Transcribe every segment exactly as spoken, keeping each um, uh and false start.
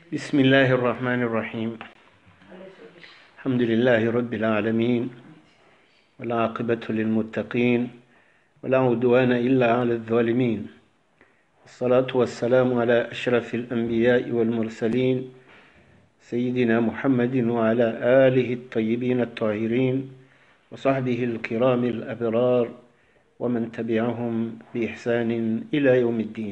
بسم الله الرحمن الرحيم. الحمد لله رب العالمين، والعاقبة للمتقين، ولا عدوان إلا على الظالمين. الصلاة والسلام على أشرف الأنبياء والمرسلين سيدنا محمد وعلى آله الطيبين الطاهرين وصحبه الكرام الأبرار ومن تبعهم بإحسان إلى يوم الدين.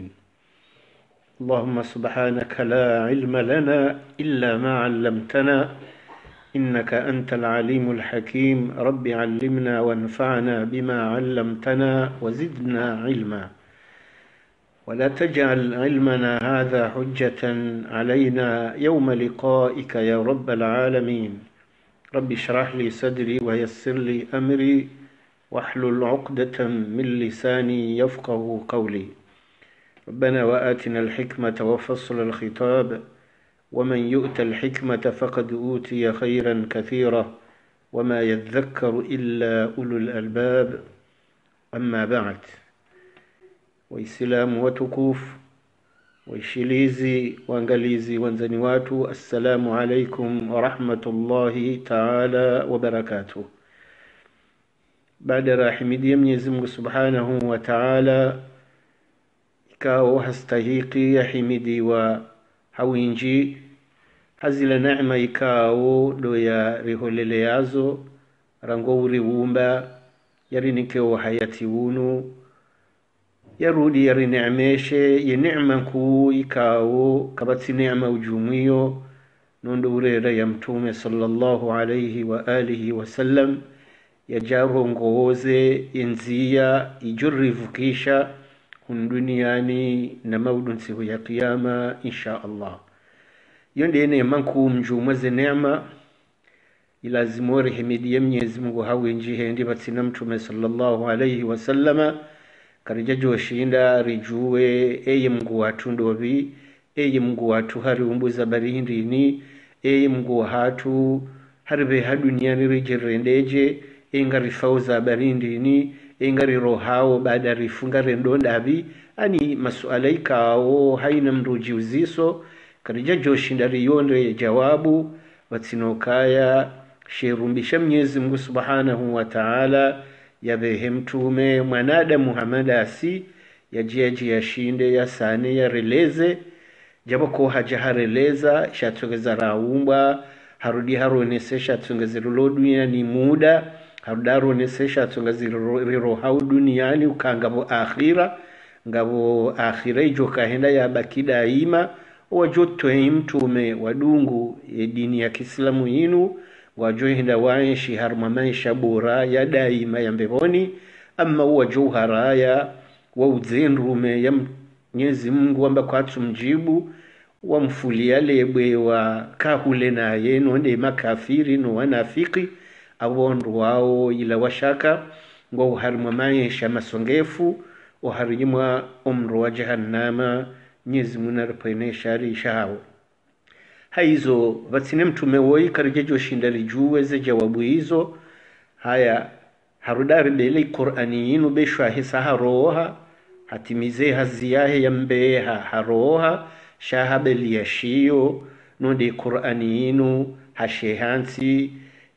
اللهم سبحانك لا علم لنا إلا ما علمتنا إنك أنت العليم الحكيم. رب علمنا وانفعنا بما علمتنا وزدنا علما، ولا تجعل علمنا هذا حجة علينا يوم لقائك يا رب العالمين. رب اشرح لي صدري ويسر لي أمري واحلل عقدة من لساني يفقه قولي. ربنا وآتنا الحكمة وفصل الخطاب، ومن يؤت الحكمة فقد أوتي خيرا كثيرا وما يذكر إلا أولو الألباب. أما بعد، Waislamu watukufu, waishilizi, waangalizi, wanzani watu, assalamu alaikum wa rahmatullahi ta'ala wa barakatuh. Baada rahimidia Mwenyezi Mungu Subhanahu wa Ta'ala, ikao hastahiki ya himidi wa hawinji hazila neema ikao do ya riholele yazo rango uriwumba yarinikewo hayati wunu yarudi yarineemeshe ye neema kuu ikao kabati neema ujumuyo nondo urera ya Mtume sallallahu alayhi wa alihi wa sallam yajaro ngoze inzia ijurrivukisha duniani na maudun siku ya kiyama insha Allah. Yonde neema kuu mjumwaze neema ilazimori himidiye Mwenyezi Mungu hawenji hendi batina Mtume sallallahu alayhi wa sallama karijajo shinda rijuwe eye Mungu watu ndobi, eye Mungu watu hari umbuza barindini, eye Mungu watu harbe ha duniani rijirendeje engari fauza barindini engari rohao baada rifunga rendondabi ani masuala ikao haina mruji uziso karija joshindari yonde jawabu watsinokaya sherumbisha Mwenyezi Mungu Subhanahu wa Ta'ala yabehe Mtume mwanada Muhammad asi yajiaji yashinde yasane yareleze jabo ko hajahareleza shatogeza raumba harudi haronese shatongeza dunia ni muda harudaro nesesha tungaziriro hau duniani ukangabo akhira ngabo akhira ijo kahenda ya bakida ima wajoto Mtume wadungu e dini ya Kiislamu yinu wajohinda waishi harma maisha bora ya daima ya mbeboni. Ama wajoharaya wa udzenrume ya Mwenyezi Mungu amba kwatu mjibu wa mfulia lebwe wa kahule na yeno nde makafiri no wanafiki awondu wao ila washaka ngo harima maisha masongefu uharimwa umru wa jahannama Mwenyezi Mungu narpenesha rishao haizo vatsine Mtume woi karijejo shindari juwe ze jawabu hizo haya harudari bele Qur'ani yinu beshwa hisa haroha hatimize haziyahe ya mbeha haroha shahabeli yashiyo nonde Qur'ani yinu hashehansi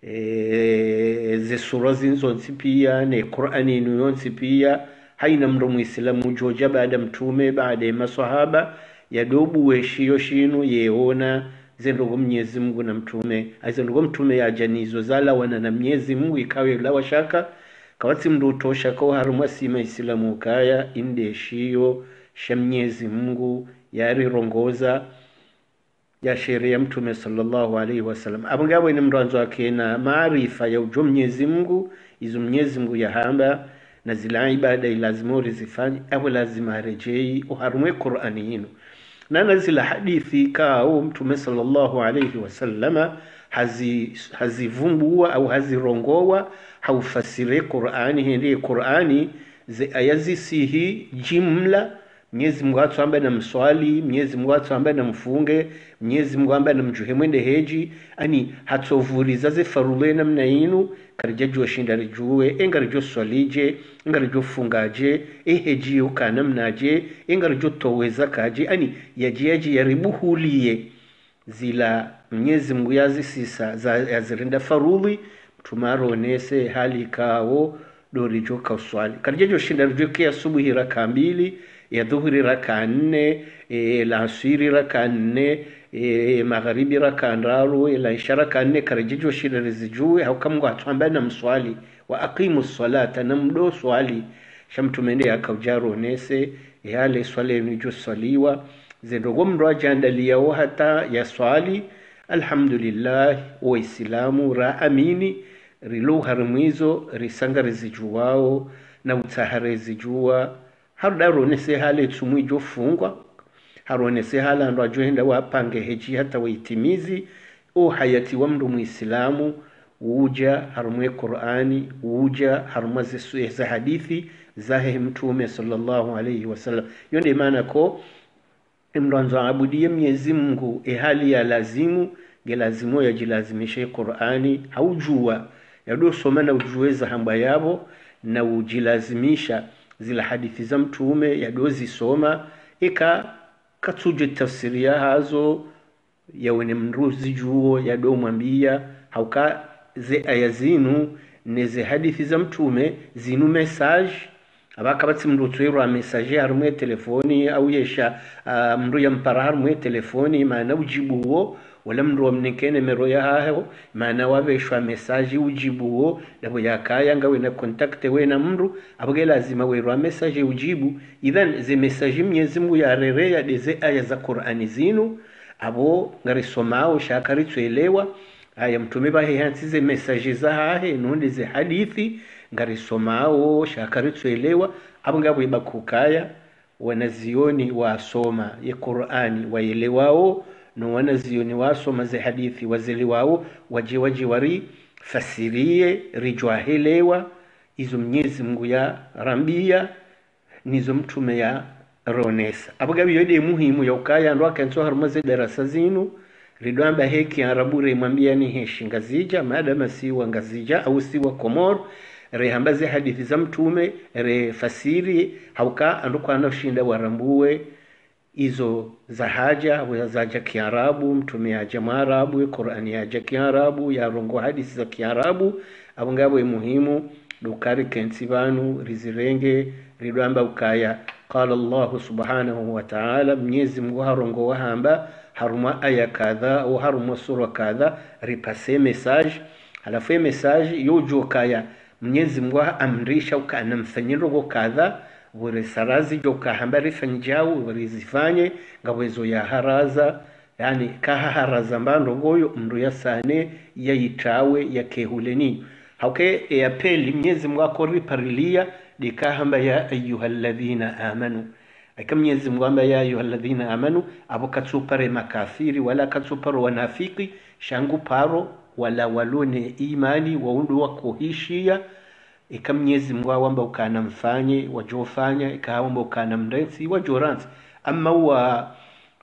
E, ze sura zinzonsi pia ne Qur'ani inu yonsi pia haina mro muislamu joja baada Mtume baada maswahaba yadobu weshiyo shinu yeona zendogo Mwenyezi Mungu na Mtume azendogo Mtume ya janizo zala wana na Mwenyezi Mungu ikawe la washaka kawati mndo tosha kwa harumwa sima islamu kaya inde shiyo sha Mwenyezi Mungu yari rongoza ya sheria Mtume sallallahu alaihi wasallam abangabo ni mranzo wake na maarifa ya ujo Mwenyezi Mungu izo Mwenyezi Mungu ya hamba na zila ibada ilazimori zifanye au lazima rejei uharumwe Qur'ani hino na nazila hadithi kao Mtume sallallahu alaihi wasallama hazi hazivumbua au hazirongowa haufasire Qur'ani hindi Qur'ani ze ayazi sihi jimla Mwenyezi Mungu atu ambaye na mswali, Mwenyezi Mungu atu ambaye na mfunge, Mwenyezi Mungu ambaye na mjuhe mwende heji, ani hatovuriza ze farule na mna inu, karijaji wa shindari juwe, engarijo swalije, engarijo fungaje, eheji ukana mnaje, engarijo toweza kaje, ani yaji yaji yaribuhuliye, zila Mwenyezi Mungu yazisisa za yazirinda farudhi tumaronese hali kao dori joka uswali karijejo shinda rijoke asubuhi raka mbili ya dhuhuri raka nne e, la asiri raka nne e, magharibi raka ndaru la isha raka nne karijejo shinda rizijue haukamungu hatuambaya na mswali wa aqimu salata na mdo swali shamtumende akaujaro nese yale swali nijo swaliwa zendogo mdo ajandalia wa hata ya swali alhamdulillah wa islamu ra amini rilo harumwizo risanga rizijuwao na utahare zijua harudaronese hale tumwijo fungwa haronese hala ando ajohenda wapange heji hata waitimizi o hayati wa mdu muislamu uja harumwe Qur'ani uja harumwe za hadithi zahe mtume sallallahu alayhi wasallam yonde maana ko mranzo abudie Mwenyezi Mungu e hali ya lazimu gelazimu ya jilazimishe Qur'ani haujua yado soma na ujueza hamba yabo na ujilazimisha zila hadithi za mtume yadozi soma ika katuje tafsiria hazo ya wene mruzi juo yado mwambia hauka ze ayazinu neze hadithi za mtume zinu message abaka batsi mndu twirwa message harumwe telefoni au yesha uh, mndu ya mpara harumwe telefoni maana ujibuo wala mndu wamnikene mero ya haho maana wabeshwa message ujibuo labo yakaya ngawe na contact we na mndu abage lazima werwa message ujibu idhan ze message Mwenyezi Mungu ya rerea deze aya za Qur'ani zinu abo ngarisomao shakari tuelewa aya mtume bahe hansize message za hahe nunde ze hadithi ngarisomao shakari tuelewa abo ngabo ibakukaya wanazioni wasoma ya Qur'ani waelewao no wanazioni wasoma ze hadithi wazeliwao waje waje wari fasirie rijwahelewa izo Mwenyezi Mungu ya rambia nizo mtume ya ronesa abugabi yode muhimu ya ukaya ndo akanzo harumaze darasa zinu ridwamba heki arabure mwambia ni heshi ngazija madama siwa ngazija au siwa komor rehambaze hadithi za mtume re fasiri hauka andukwa anashinda warambuwe izo za haja wa za Kiarabu mtume ya Arabu Qur'ani ya Kiarabu ya rongo hadithi za Kiarabu abungabo muhimu dukari kensibanu rizirenge ridwamba ukaya qala Allah subhanahu wa ta'ala Mwenyezi Mungu harongo wahamba haruma aya kadha au haruma sura kadha ripase message alafu message yojo kaya Mwenyezi Mungu amrisha ukana mfanyiro kadha wore sarazi joka hambari fanjao warizifanye ngawezo ya haraza yani kaha haraza mbando goyo mndu ya sane ya itawe ya kehuleni hauke ya peli Mwenyezi Mungu akoriparilia dikahamba ya ayyuhalladhina amanu aka Mwenyezi Mungu amba ya ayyuhalladhina amanu abokatsupare makafiri wala katsupare wanafiki shangu paro wala walone imani waundu wakuhishia ika Mwenyezi Mungu amba ukana mfanye wajofanya ika amba ukana mrensi wajoransi ama wa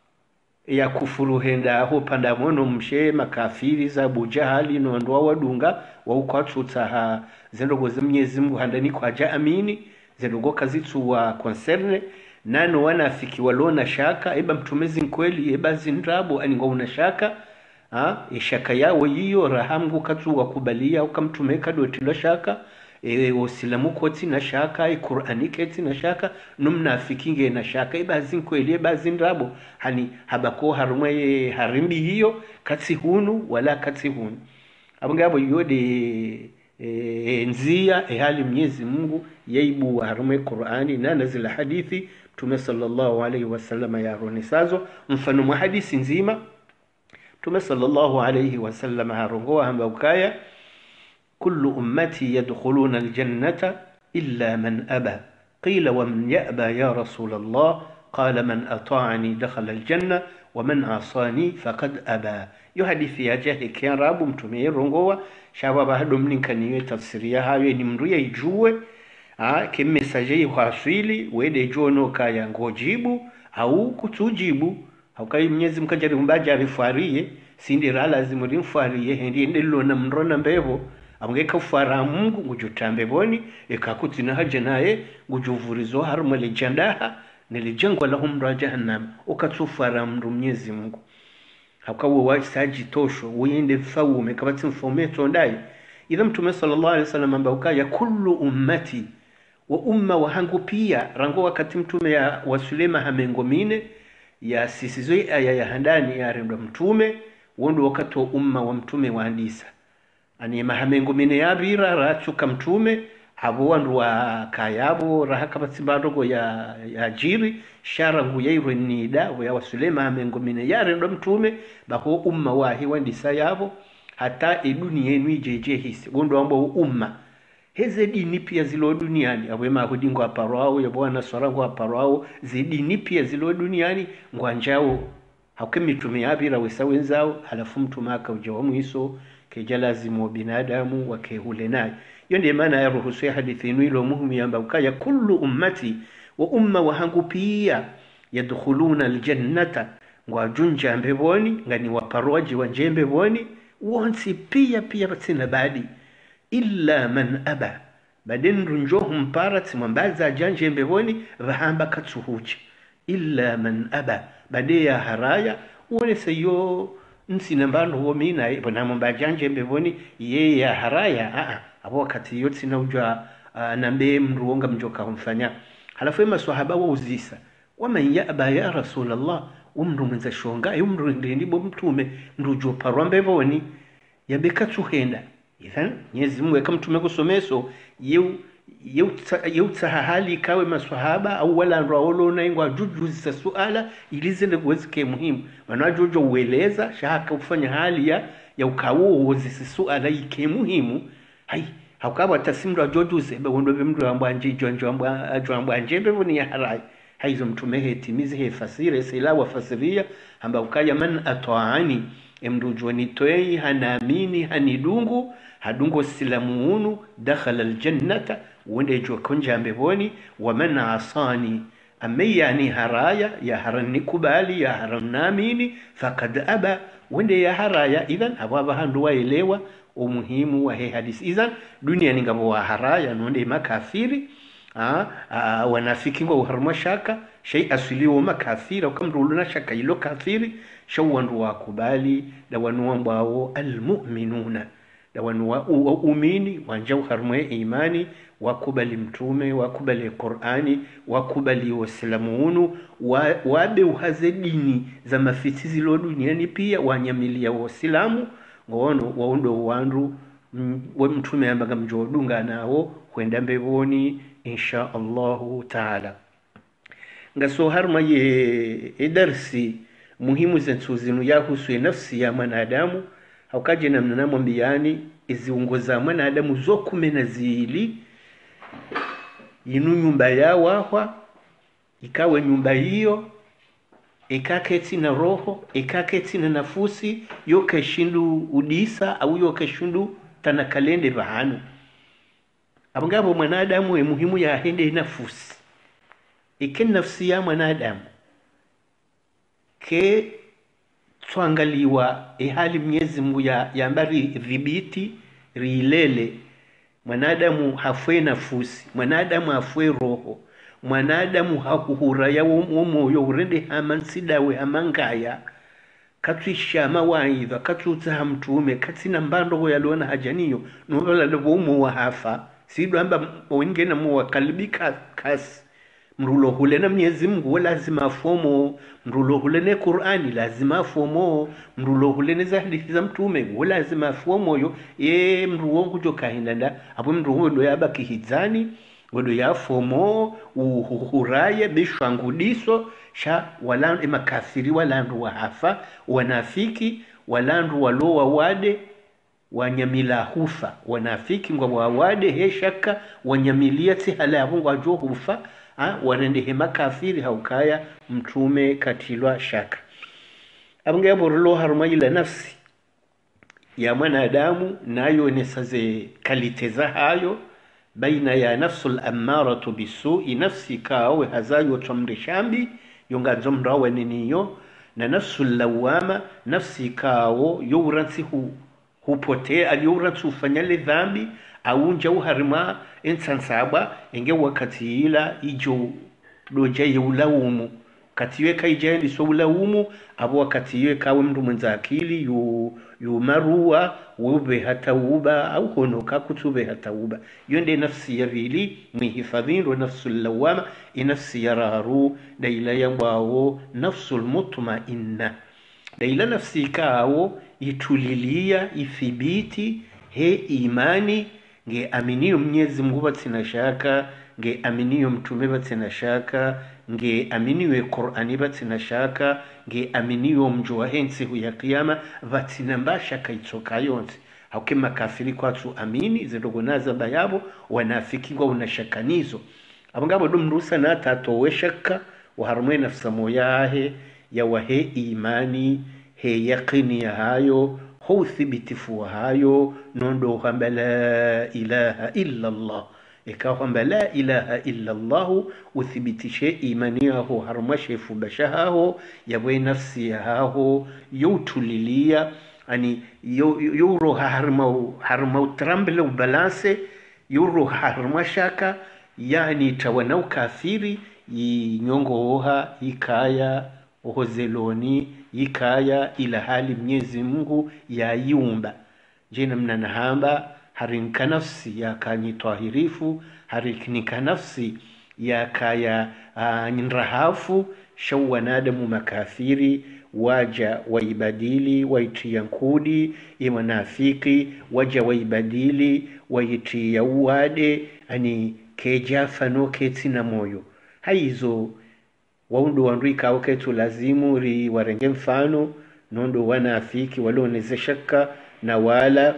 ya kufuru henda aho panda mono mshe makafiri za bujahali no ndo wadunga wa ukwatsuta zendogo za Mwenyezi Mungu handani kwa ja amini zendogo kazitsu wa concerne nano wanafiki walona shaka eba mtumezi kweli eba zindrabo ani ngo una shaka ha ishaka yao hiyo rahamu katsu wakubalia ukamtumeka dotilo shaka e osilamu koti na shaka e Qur'ani keti na shaka numnafiki nge na shaka eba zinkweli eba zindrabo hani habako harumwe harimbi hiyo katsi hunu wala katsi hunu abangabo yode e, nzia e hali Mwenyezi Mungu yaibu harumwe Qur'ani na nazila hadithi Mtume sallallahu alayhi wasallam ya ronisazo mfano mwa hadithi nzima Mtume sallallahu alayhi wasallam harongoa hamba ukaya kullu ummati yadkhuluna aljannata illa man aba qila wa man ya'ba ya rasul Allah qala man ata'ani dakhala aljanna wa man asani faqad aba yo hadithi ya jahi kiarabu mtume rongoa shababa domninkaniwe tafsiria hawe ni mruya ijue ah ke message yahasili wede jono kaya ngojibu au kutujibu haukai Mwenyezi mkajari mbaja arifarie sindira lazima rimfarie hendi ndelo na mrona mbevo amgeka fara Mungu ngujutambe boni ekakutina haje naye ngujuvurizo haruma lejandaha nilijengwa lahum ra jahannam ukatufara mru Mwenyezi Mungu hakawa waisaji tosho uende mfaume kabati mfaume tondai idha mtume sallallahu alaihi wasallam ambauka ya kullu ummati wa umma wa hangu pia rango wakati mtume ya wasulema hamengomine ya sisizoi aya ya handani ya rendo mtume wondo wakati wa umma wa mtume wa handisa ani mahamengo ya bira rachuka mtume abo wandu wa kayabo rahaka batsibadogo ya ya jiri shara nguyairu nida wa wasulema hamengo mine ya rendo mtume bako umma wahi wandisa yabo hata eduni yenu ijeje hisi wondo ambo umma heze dini pia zilo duniani abwema hudingo aparwao ya bwana sorango aparwao zidini pia zilo duniani ngwanjao hakemi tumeyabira wesawenzao halafu mtume akaujwa mwiso kejalazimu binadamu wakehule naye hiyo ndiyo maana ya ruhusu ya hadithi ilo muhimu yamba ukaya kullu ummati wa umma wa hangu pia yadkhuluna aljannata ngwajunja mbeboni ngani waparwaji wanje mbeboni wonsi pia pia batina badi illa man aba badin runjohum parat mwambaza janje mbeboni vahamba katsuhuchi illa man aba badia haraya wone seyo nsi nambano huo mina ibona mwamba janje mbeboni ye ya haraya aa abo wakati yoti na ujwa uh, nambe mruonga mjoka humfanya halafu ema swahaba wa uzisa wama ya aba ya Rasulallah umru mwenza shonga umru ndibo mtume ndujo parwambe boni yabeka tuhenda ithan nyezi mwe kama mtume kusomeso yeu yeu yeu hali kawe maswahaba au wala raolo na ingwa jujuza suala ilizende kuwezike muhimu wanajojo ueleza shaka ufanya hali ya ya ukawo wozisi suala ike muhimu hai hakaba tasimro jojuze be wondo bemdo ambanje jonjo ambanje ambanje bevoni ya harai haizo mtume hetimize he fasire sila wa fasiria amba ukaya man atwaani emrujo nitoi hanaamini hanidungu hadungo silamuunu dakhala aljannata wende jo konja mbeboni wa man asani ameyani haraya ya harani kubali ya haranamini faqad aba wende ya haraya idhan ababa handu waelewa umuhimu wa he hadisi idhan dunia ningabo wa haraya nonde makafiri ah wanafiki ngo harma shaka shay asiliwa makafira ukamruluna shaka ilo kafiri shawandu wakubali da wanu wao almu'minuna da wanu wa umini wanjau harma imani wakubali mtume wakubali Qur'ani wakubali waislamuunu wabe uhaze dini za mafitizi lo duniani pia wanyamilia waislamu ngono waondo wandu wa mtume ambaga mjodunga nao kwenda mbeboni insha Allahu taala ngaso harma ye edarsi muhimu zentuzinu yahusu nafsi ya mwanadamu haukaje namna namwambiani iziungoza mwanadamu zokumena zili inu nyumba yao hapa ikawe nyumba hiyo ikaketi na roho ikaketi na nafusi yoke shindu udisa au yoke shindu tanakalende bahanu abangabo mwanadamu e muhimu ya hende nafusi iken nafsi ya mwanadamu ke tuangaliwa e hali Mwenyezi Mungu ya yambari dhibiti rilele mwanadamu hafwe nafusi mwanadamu hafwe roho mwanadamu hakuhura ya moyo urende hamansidawe hamangaya katwisha mawaidha katutsa mtume katina mbando yalona hajaniyo nola lobo wa hafa sido amba wengine mu wakalibika kasi mrulo hule na Mwenyezi Mungu lazima fomo mrulo hule ne Qur'ani lazima fomo mrulo hule ne hadithi za mtume lazima fomo yo ye mruongo jo kahindanda abo mruongo ndo yabaki hizani ngodo ya fomo uhuraye bishwangudiso sha walandu makafiri walandu wa hafa wanafiki walandu walowa wade wanyamila hufa wanafiki ngwa wawade heshaka wanyamilia ti halabu ngwa jo hufa ha wanende hema kafiri haukaya mtume katilwa shaka abunga borlo haruma ila nafsi ya mwanadamu nayo nesaze kaliteza hayo baina ya nafsul ammaratu bisu'i nafsi kawe hazayo tumrishambi yonga zomrawe niniyo na nafsul lawama nafsi kawo yuransi hu hupotea aliuransi ufanyale dhambi aunja uharima insansaba enge wakati ila ijo doja yeulaumu katiwe kaijendi so ulaumu abo katiwe kawe mndu mwenza akili yu yu marua ube hata uba au honoka kutube hata uba yonde nafsi ya vili mihifadhin wa nafsul lawama inafsi ya raharu daila yambao nafsul mutmainna daila nafsi kao itulilia ithibiti he imani nge aminiyo Mwenyezi Mungu batina shaka nge aminiyo mtume batina shaka nge aminiwe Qur'ani batina shaka nge aminiyo mjua hensi huya kiyama batina mbasha kaitoka yonsi haukema kafiri kwa tu amini zidogonaza bayabo wanafikirwa unashakanizo abangabo dumrusa na tatowe shaka waharumwe nafsa moyahe ya wahe imani he yaqini ya hayo ho thibitifu hayo nondo kwamba la ilaha illa Allah ikawa kwamba la ilaha illa Allah uthibitishe imani yao harmashe fubashaho yawe nafsi yao yutulilia ani yuro harma harma trambele ubalance yuro harma shaka yani tawanau kafiri yinyongoha ikaya ohozeloni ikaya ila hali Mwenyezi Mungu ya yumba jina mnanahamba harinka nafsi ya kanyitwahirifu harikinika nafsi ya kaya uh, nrahafu shawa nadamu makafiri waja waibadili waitia nkudi imanafiki waja waibadili waitia uade ani kejafa no ketina moyo haizo waundo wanduika waketu lazimu ri warenge mfano nondo wanafiki waloneze shaka na wala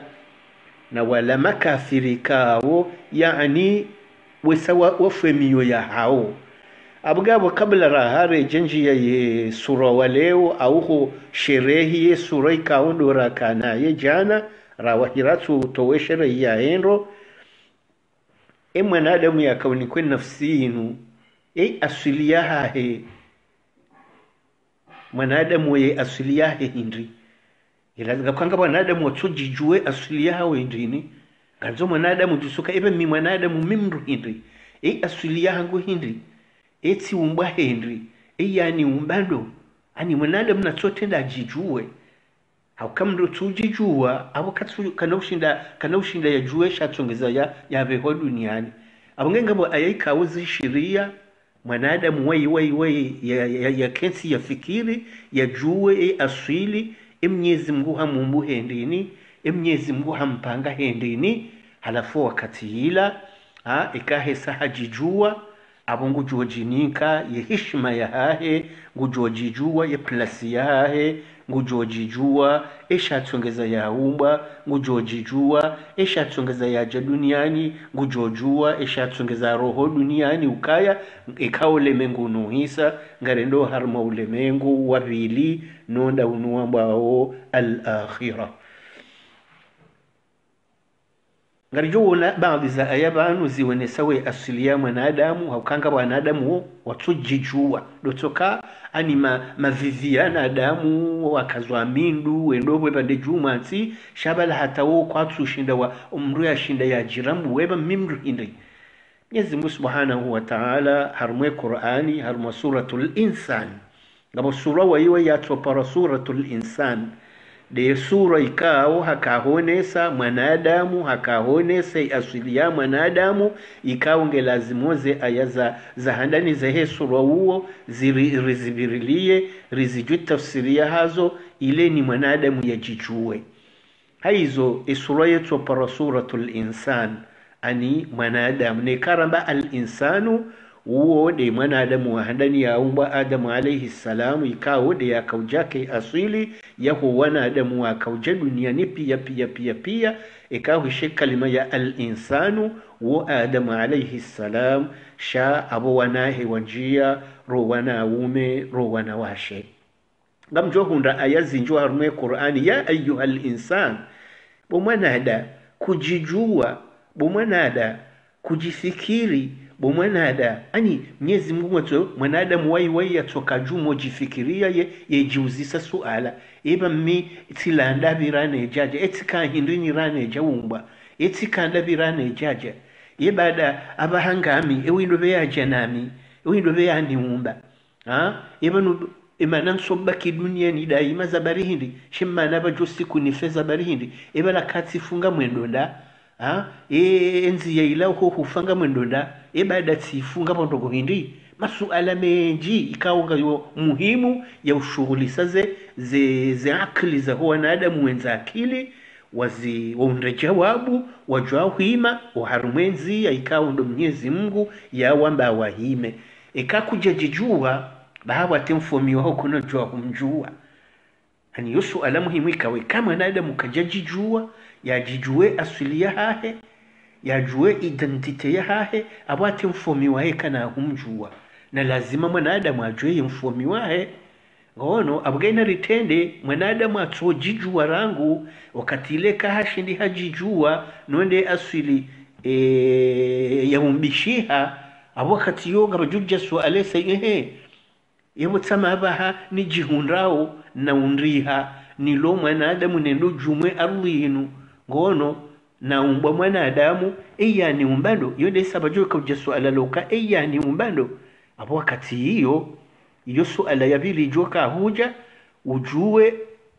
na wala makafiri kao yani wesawa wafemiyo ya hao abugabo kabla rahare jenji ya ye sura waleo au sherehi ye sura ikaondo rakana ye jana rawahiratu toweshere ya endo e mwanadamu ya kauni kwen nafsinu e asili yahe mwanadamu ye asili yahe hindri ilaga kwanga mwanadamu watujijue asili yahe hindrini kanzo mwanadamu tusuka ebe mi mwanadamu mimru hindri e asili yangu hindri eti umba hindri e yani umbando ani mwanadamu natotenda jijue haukamdo tujijua abo katsu kanaushinda kanaushinda ya jue shatongeza ya yabeho duniani abongenga bo ayika uzi shiria mwanadamu wai wai wai ya, ya, ya kensi ya fikiri ya juwe e asili e Mwenyezi Mungu hamumbu hendini e Mwenyezi Mungu hampanga hendini halafu wakati hila ha ikahe sahajijua abongu jojinika ye heshima ya hahe ngujojijua ye plasi ya hahe ngujojijua esha tongeza ya umba ngujojijua esha tongeza ya duniani ngujojua esha tongeza roho duniani ukaya ikawa ulemengu nuhisa ngarendo harma ulemengu wabili nonda unuambao al-akhirah ngarijo na baadhi za ayabanu ziwene sawe asili ya mwanadamu haukanga wanadamu watujijua dotoka ani ma maviviana adamu wakazwa mindu wendobwe bande jumansi shabala hata wo kwatsu shinda wa umru ya shinda ya jiramu weba mimru indri Mwenyezi Mungu Subhanahu wa Ta'ala harmwe Qur'ani harmwe suratul insan ngabo sura wa iwe ya topara suratul insan de sura ikao hakahonesa mwanadamu hakahonesa asili ya mwanadamu ikao ngelazimoze ayaza za handani za he sura huo zirizibirilie rizijue tafsiria hazo ile ni mwanadamu yajichue haizo sura yetu para suratul insan ani mwanadamu ne karamba al insanu uo de mwanadamu wa handani ya umba Adamu alayhi salamu ikao de ya kaujake asili ya huwana Adamu wa kauja duniani pia pia pia pia ikao hishe kalima ya al-insanu uo Adamu alayhi salam sha abo wanahe wanjia ro wana ume ro wana washe gamjo hunda ayazi njo harume Qur'ani ya ayyuhal insan bomwanada kujijua bomwanada kujifikiri bomwanada ani Mwenyezi Mungu mwato mwanadamu wai wai atoka jumo jifikiria ye yejiuzisa suala eba mi tilanda birane jaje etika hindini rane jaumba etika nda birane jaje yebada abahangami ewindo beya janami ewindo beya ni umba ha ibanu imanan sobaki dunia ni daima zabari hindi shimma naba josiku ni feza bari hindi ibala kati funga mwendonda ha e enzi ya ila ho hufanga mwendonda ibada tifunga pondogo hindi masuala menji ikaunga yo muhimu ya ushughuli saze ze ze akili za wanadamu wenza akili wazi waunde jawabu wajua hima uharumwenzi ya ikawa ndo Mwenyezi Mungu ya wamba wahime ikakuja jijua bahawa temfomi wao kuna jua kumjua ani yusu ala muhimu ikawe kama wanadamu kajajijua ya jijue asili ya hahe ya jue identite ya hahe abwate mfomi wahe kana humjua na lazima mwanadamu ajue mfomi wahe ngono abgaina ritende mwanadamu atojijua rangu wakati ile kahashi ndi hajijua nonde asili e, ya umbishiha abo wakati yoga bajujja swale sayehe yebo tsama baha ni jihunrao na undriha ni lo mwanadamu nendo jumwe arlinu ngono na umbwa mwanadamu eya ni umbando yonde sabajo kujja swala loka eya ni umbando abo wakati hiyo iyo suala ya pili joka huja ujue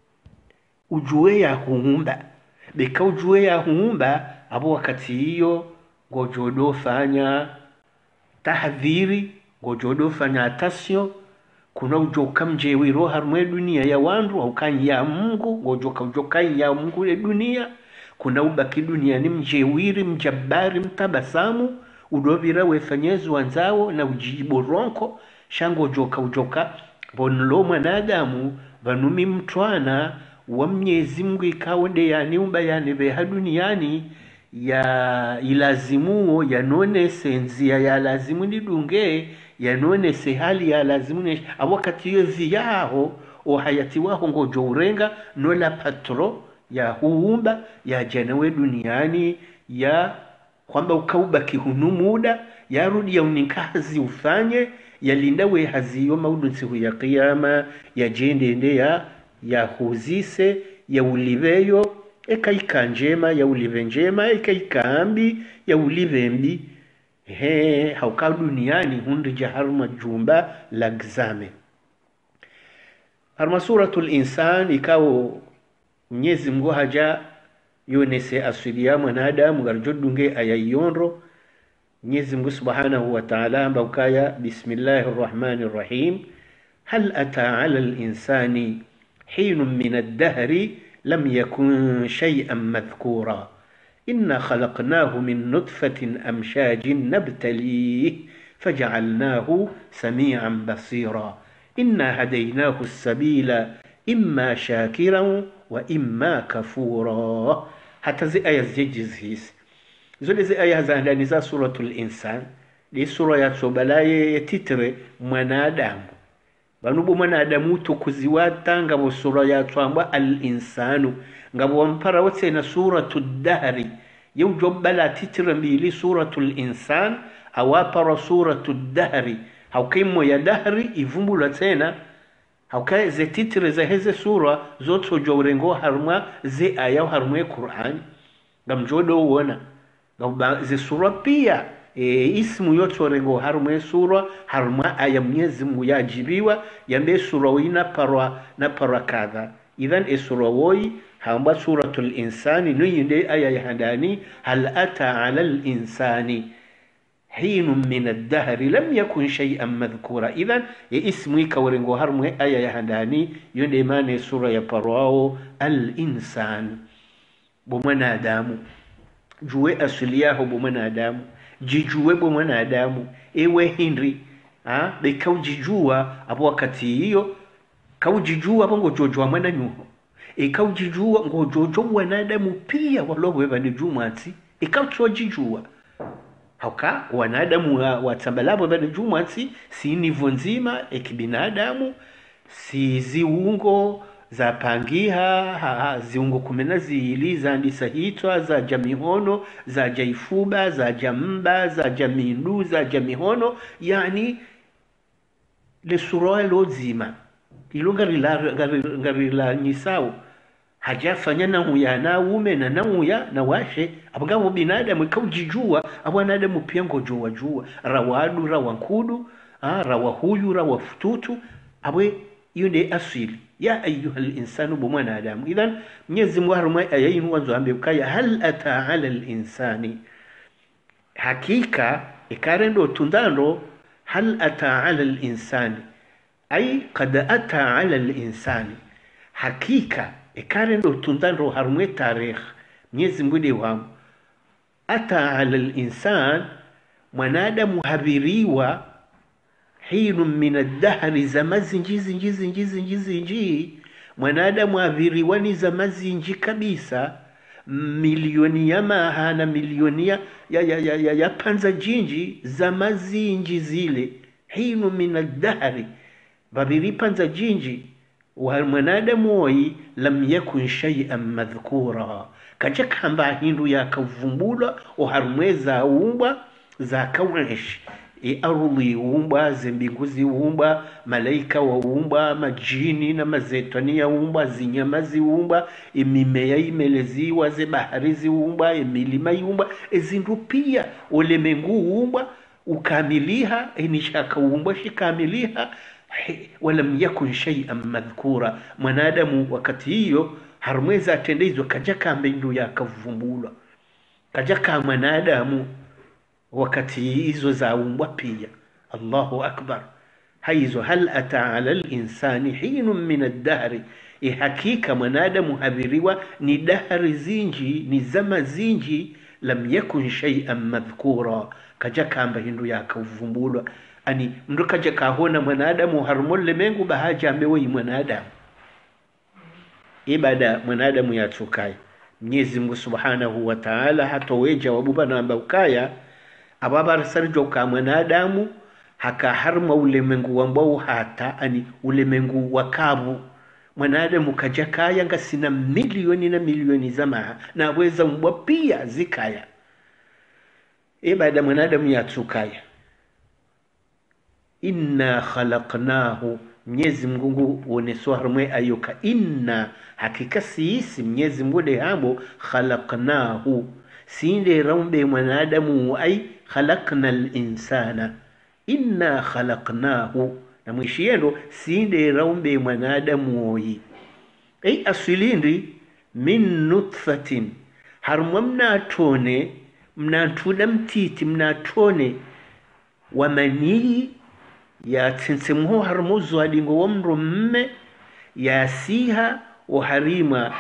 ujue ya huumba beka ujue ya huumba abo wakati hiyo gojodo fanya tahdhiri gojodo fanya tasyo kuna ujoka mjewi roho harmwe dunia ya wandu au kan ya Mungu gojoka ujoka ya Mungu ya dunia kuna ubaki dunia ni mjewiri mjabari mtabasamu udobira wefanyezi wanzao na ujiboronko shango joka ujoka bonlo mwanadamu vanumi mtwana wa Mwenyezi Mungu ikawende yani umba yani beha duniani ya ilazimuo ya none senzia ya lazimu nidunge ya none se hali ya lazimu ne wakati yozi yao o hayati waho ngojo urenga nola patro ya huumba ya janawe duniani ya kwamba ukauba kihunu muda ya rudi ya unikazi ufanye yalinda we haziyo maudunsi hu ya kiyama ya jende ende ya ya huzise ya uliveyo eka ikanjema ya ulive njema eka ikambi ya ulive mbi he hauka duniani hundi jaharuma jumba la gzame harma suratul insan ikawo Mwenyezi Mungu haja yonese asiliya mwanadamu garjodunge ayayonro Mwenyezi Mungu Subhanahu wa Ta'ala mbakaya bismillahir rahmanir rahim hal ata 'ala al-insani hinun min ad-dahri lam yakun shay'an madhkura inna khalaqnahu min nutfatin amshajin nabtalihi faj'alnahu sami'an basira inna hadaynahu as-sabila imma shakiran wa imma kafura hata zi aya zijizis zole zi aya za ndani za suratul insan ni sura ya sobalaye ya titre mwanadamu banubu mwanadamu tukuziwata ngabo sura ya twamba al insanu ngabo wampara wote na suratul dahri yujobala titre mbili suratul insan awapara suratul dahri haukimo ya dahri ivumbula tena hauka ze titre za heze sura zote jowrengo harma ze aya harma Qur'an ngamjodo uona ngamba ze sura pia e, ismu yote rengo harma sura harma aya Mwenyezi Mungu yajibiwa yambe sura wina parwa na parwa kadha idhan e sura woi hamba suratul insani nuyinde aya yahandani hal ata 'ala al insani حين من الدهر لم يكن شيئا مذكورا إذن اسمي كورنغو هرمو آية يهداني يندمان سورة يبرواو الإنسان بمنا دامو جوه أسلياه بمنا دامو جيجوه بمنا دامو إيوه هنري ها بكو جيجوه أبو وكتييو كو جيجوه بنغو جوجوه منا نيوه إيكو جيجوه نغو جوجوه نادامو بيا والله ويباني جوماتي إيكو تو جيجوه hauka wanadamu watambalabo bado jumati si nivo nzima ekibinadamu si ziungo za pangiha ha, ha, ziungo kumena ziili za ndisahitwa za jamihono za jaifuba za jamba za jamindu za jamihono yani le sura lozima ilunga ngarila nisao hajafanya na huya na ume na na huya na washe abagabo binadamu kaujijua abwanadamu pia ngojo wajua rawadu rawankudu ah rawa huyu rawa fututu abwe yunde asili ya ayuhal insanu bu mwanadamu. Idhan Mwenyezi Mungu harumai ayayin wanzo ambe kaya hal ata ala al-insani, hakika ikarendo tundando hal ata ala al-insani ay qad ata ala al-insani, hakika ikarendo tundando harumai tarikh Mwenyezi Mungu de wamu ata ala al-insan, mwanadamu habiriwa hinu min ad-dahri, zamazi njizi njizi njizi njizi nji, mwanadamu aviriwa ni zamazi nji kabisa, milioni ya maha na milioni ya, ya, ya, ya, ya, ya panza jinji zamazi nji zile, hinu min ad-dahri, vaviri panza jinji wa mwanadamu oi lam yakun shay'an madhkura, kaja kamba hindu ya kavumbula o harumweza uumba za kawanshi. E aruli uumba, zembinguzi uumba, malaika wa uumba, majini na mazetani ya uumba, zinyamazi uumba, emimea imeleziwa, ze baharizi uumba, emilima uumba, ezindu pia ulemengu uumba, ukamiliha, enishaka uumba shikamiliha, walam yakun shay'an madhkura. Mwanadamu wakati hiyo harumweza atendezwa kajaka mbendu ya kavumbula, kajaka mwanadamu wakati hizo za umbwa pia. Allahu akbar. Haizo hal ata ala al-insani hinun min ad-dahri, e hakika mwanadamu hadhiriwa ni dahri zinji, ni zama zinji, lam yakun shay'an madhkura, kaja kamba hindu yaka uvumbulwa. Ani mdu kaja kahona mwanadamu harmolle mengu bahaja amewe mwanadamu ibada mwanadamu ya tukai. Mwenyezi Mungu Subhanahu wa Ta'ala hatoweja wabubana ambakaya ababa sarjo ka mwanadamu haka harma ulemengu ambao hata ani ulemengu wakabu. Mwanadamu kaja kaya ngasina milioni na milioni zama na weza mbwa pia zikaya ibada mwanadamu ya tukaya. Inna khalaqnahu, Mwenyezi Mungu woneswa harmwe ayoka inna, hakika sisi Mwenyezi Mungu de hambo khalaqnahu, sinde raumbe mwanadamu ay khalaqnal insana, inna khalaqnahu, na mwishiendo sinde raumbe mwanadamu oyi ay asilindi min nutfatin, harmwa mnatone mnatuda mtiti mnatone wa manii ya tsensemho harmozo adingo wamro mme ya siha o harima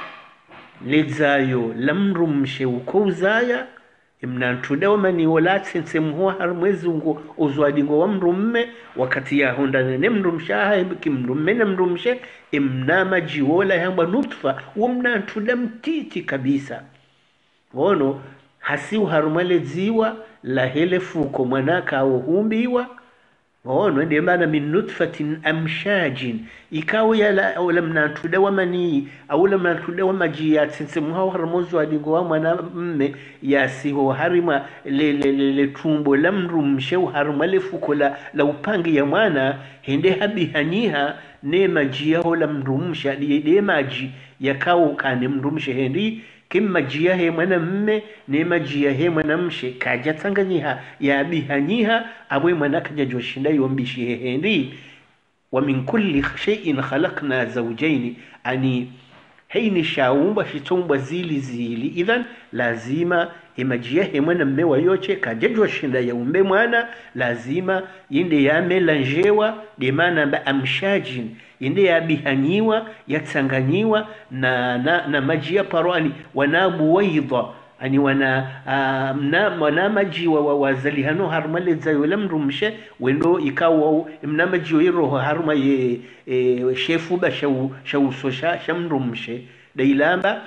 lezayo lamru mshe ukouzaya imnantuda wamani wala tsensemho harmwezungo ozo adingo wamro mme wakati ya honda ne mru mshaha kimru mme na mru mshe imnama jiwola yamba nutfa wamnantuda mtiti kabisa wono hasiu harumale ziwa la hele fuko mwanaka au humbiwa ono ndiye maana min nutfatin amshajin ikawa ya wala mnatuda wamani au la mnatuda wamajia sinsimu hao harmozo adingo wa mwana mme yasiho harima le, le, le, le tumbo la mrumshe harima le fuko la, la upangi ya mwana hende habi hanyiha ne majia ho la mrumsha de maji yakao kane mrumshe hendi kima jia he mwana mme ne majia he mwana mshe kaja tanganyiha ya bihanyiha abwe mwana kaja joshinda yombishi he hendi. Wa min kulli shay'in khalaqna zawjayn, ani heini shaumba shitumba zili zili idhan lazima imajia he mwana mme wa yoche kaja joshinda ya umbe mwana lazima yinde ya melanjewa de mana mba amshajin yinde ya bihanyiwa ya tsanganyiwa na, na, na majia parwani wana buwaidha ani wana uh, mna, wana maji wa wazalihano harma leza yola mrumshe wendo ikawa mna maji yoiro harma ye e, shefu ba shau, shau sosha shamrumshe dailamba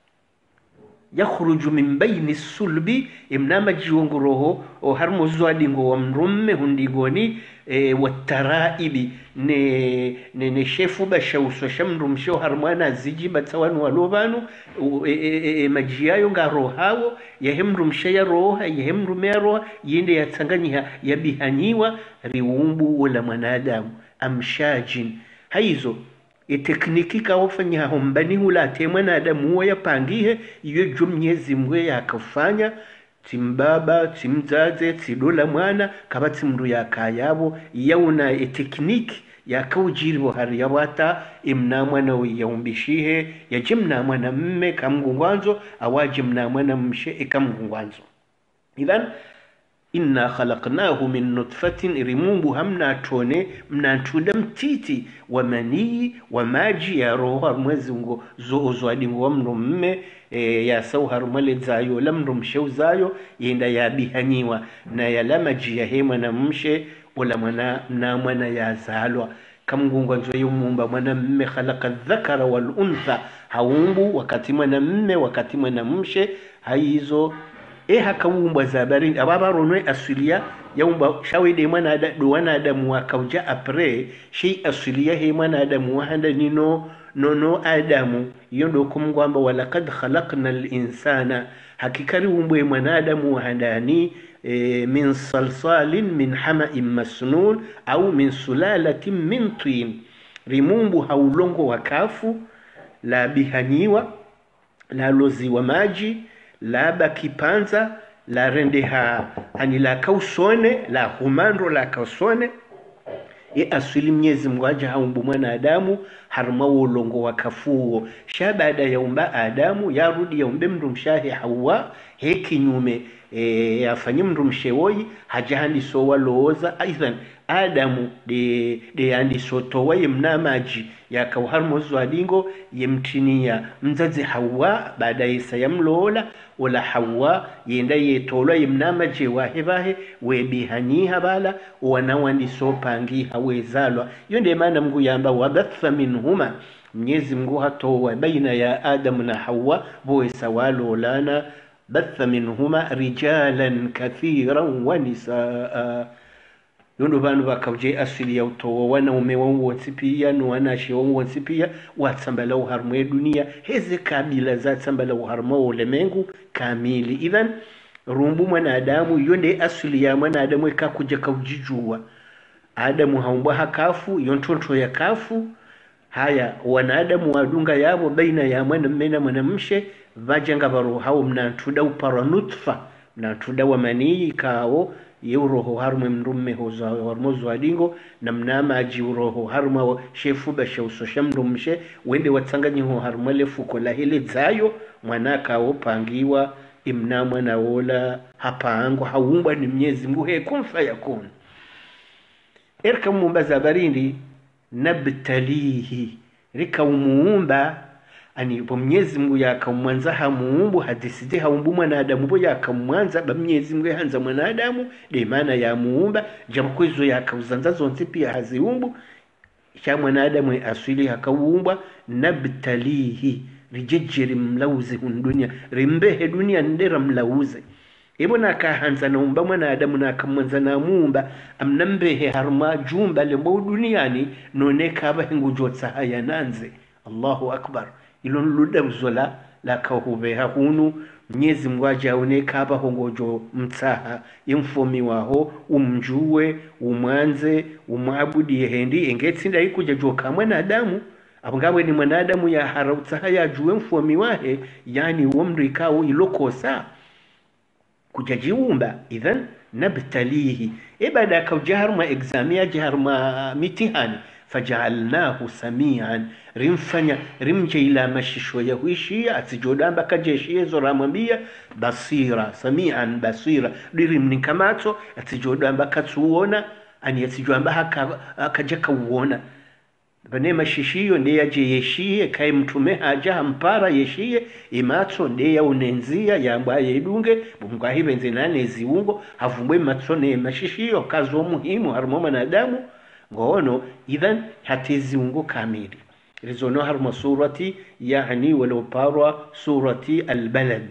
yakhruju min bayni sulbi imnama jiwonguroho o harmo zwadingo wa mrumme hundigoni e, wataraibi ne ne, ne shefu ba shauso shamrumsho harmana zijiba tawanu walobanu e, e, e, majiayo ngaro hawo yahemrumshe ya roha yahemrume ya roha yinde yatanganyiha yabihanyiwa riumbu wala mwanadamu amshajin haizo e tekniki ka wafanya hombani hula temwana adamu wa yapangihe iyo jumnyezi mwe yakafanya timbaba timzaze tidola mwana kabati mndu yakayabo yauna e tekniki yakawjiribo hari yabata imna mwana yaumbishihe yajimna mwana mme kamgungwanzo awajimna mwana mshe ikamgungwanzo. Idhan inna khalaqnahu min nutfatin rimumbu hamna tone mnantuda mtiti wa manii wa maji ya roho mwezi ngo zo zwadingo wa mno mme e, ya sau harumale zayo lamno msheu zayo yenda ya bihanyiwa na ya lamaji ya hema na mshe wala mwana na mwana ya zalwa kamgunga nzo yumumba mwana mme khalaqa dhakara wal untha haumbu wakati mwana mme wakati mwana mshe haizo e hakaumbwa zabarini ababaronwe asulia yaumba shawide mwana ada duwana adamu wakauja apre shi asulia he mwana adamu wahanda nino nono adamu yondo kumgwamba walaqad khalaqnal insana hakikari umbwe mwana adamu wahandani e, min salsalin min hama'in masnun au min sulalatin min tin rimumbu haulongo wakafu la bihanyiwa la lozi wa maji la bakipanza la rendeha ani la kausone la humandro la kausone e asili Mwenyezi Mungu aje haumbu mwana Adamu harma wolongo wakafuo shabada yaumba Adamu yarudi yaumbe mndu mshahi Hawa he kinyume e, afanye mndu mshewoi hajahandi sowa looza aidhan Adamu de de andi sotowa yemna maji yakauharmozo adingo yemtinia mzazi Hawa baada isa yamlola wala Hawa yenda yetolwa yemna maji wahebahe webihaniha bala wanawandi sopangi hawezalwa yonde maana Mungu yamba wabatha minhuma Mwenyezi Mungu hatowa baina ya Adam na Hawa boe sawalo lana batha minhuma rijalan kathiran wa nisaa yondo banu bakawje asili ya utowa wanaume wonsi pia no wanashi wonsi pia watsambala uharmu dunia heze kabila za tsambala uharmu ulemengu kamili. Idhan rumbu mwana Adamu yonde asili ya mwana Adamu ikakuja kaujijua Adamu haumbwa hakafu yontonto ya kafu haya wanadamu wadunga yabo baina ya mwana mmena mwana mshe vajanga baro hao mnantuda upara nutfa mnantuda wa manii kao yuroho harme mrumme hoza hormozo adingo na mnama aji uroho harma shefu basha usosha mrumshe wende watsanganyi ho harmale fuko la hele zayo mwanaka opangiwa imnamwa na wola hapango haumba ni Mwenyezi Mungu he kun fayakun erka mumba zabarindi nabtalihi rika umuumba ani bo Mwenyezi Mungu yakamwanza hamuumbu hadisije haumbu mwana Adamu bo yakamwanza ba Mwenyezi Mungu hanza mwana Adamu de maana ya muumba jamkwezo yakauzanza zonse pia haziumbu sha mwana Adamu asili hakauumba nabtalihi rijejeri mlauzi hundunia rimbehe dunia ndera mlauze ebo nakahanza na umba mwana Adamu nakamwanza na muumba amnambehe harma jumba lembo duniani noneka bahingu jotsa haya nanze. Allahu akbar ilon luda mzola la kahubeha hunu Mwenyezi Mungu ajaone kaba hongojo mtsaha imfomi waho umjue umwanze umabudi hendi engetsinda ikuja joka mwana Adamu abangabwe ni mwana Adamu ya harautsaha ya juwe mfomi wahe yani uomri kao ilokosa kujajiumba. Idhan nabtalihi ibada kaujaharma examia jaharma mitihani faja'alnahu samian rimfanya rimje ila mashisho ya huishia atijodamba kajeshi zoramwambia basira samian basira dirimnikamato atijodamba katsuona ani atijodamba akaja kauona bane mashishiyo ndiye yaje yeshie kai mtume haja hampara yeshie imatso ndiye ya unenzia yambaye idunge bumwa hibenze nane ziungo havumbwe matsone mashishiyo kazo muhimu harimo manadamu ngono. Idhan hatizi ungo kamili rizono harma surati yani walau parwa surati albalad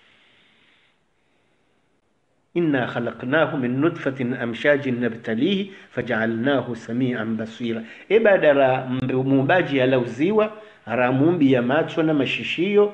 inna khalaqnahu min nutfatin amshajin nabtalihi faja'alnahu sami'an basira ibadara mumbaji alauziwa ramumbi ya macho na mashishio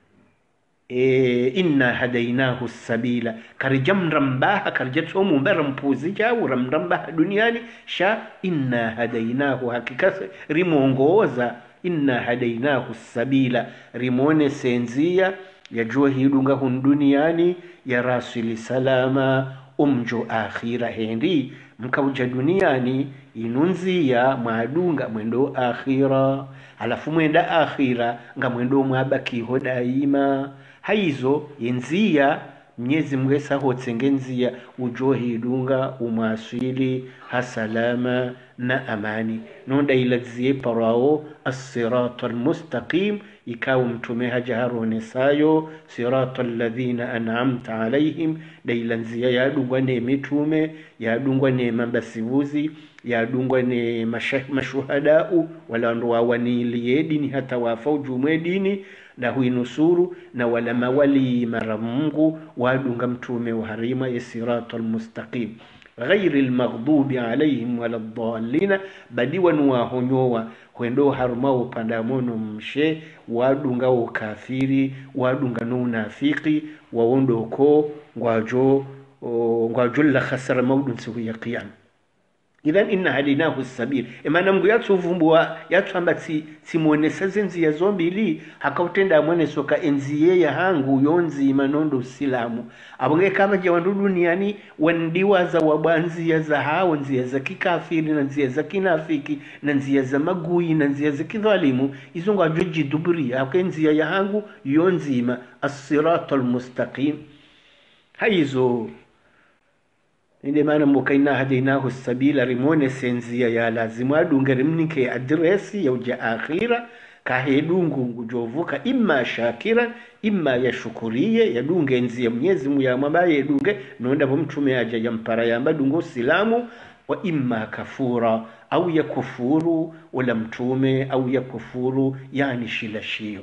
e, inna hadainahu sabila karijam rambaha karijatso mumbara mpuzi jawu rambaha duniani sha inna hadainahu hakikasa rimongoza inna hadainahu sabila rimone senzia ya jua hidunga hun duniani ya rasili salama umjo akhira hendi mkauja duniani inunzia mwadunga mwendo akhira alafu mwenda akhira nga mwendo mwabaki daima haizo yenzia Mnyezi mwesa hotsengenzia ujohi idunga umaswili hasalama na amani nonda iladziye parao as-siratal mustaqim ikaw mtume hajaro nesayo siratal ladhina an'amta alaihim dailanzia yadungwa ne mitume yadungwa ne mabasivuzi yadungwa ne mashuhadau wala ndo wawanili dini hata wafauju mwedini na huinusuru na wala mawali mara Mungu wadunga mtume wa harima ya siratal mustaqim ghairi almaghdubi alaihim wala dhallina badiwa nuwahonyowa huendo haruma upandamono mshe wadunga ukafiri wadunga nunafiki waondoko ngwajo ngwajo la khasara maudun siku ya qiyam idhan inna hadinahu sabil imana Mungu yatuvumbua yatamba si simuonesa zenzi ya zombili hakautenda amwene soka enziye ya hangu yonzi manondo silamu abonge kama je wandu duniani wandiwa za wabanzi ya za hao nzia za kikafiri na nzia za kinafiki na nzia za magui na nzia za kidhalimu izongo ajoji duburi akenzia ya hangu yonzima as-siratal mustaqim haizo inde mana mukaina hadinahu sabila rimone senzia ya lazima adungere mnike adresi ya uja akhira kahedungu ngujovuka imma shakira imma yashukuriye yadunge nzia Mwenyezi Mungu ya mabaye yadunge nonda bomtume aja yampara yamba dungo silamu wa imma kafura au yakufuru wala mtume au yakufuru yani shilashio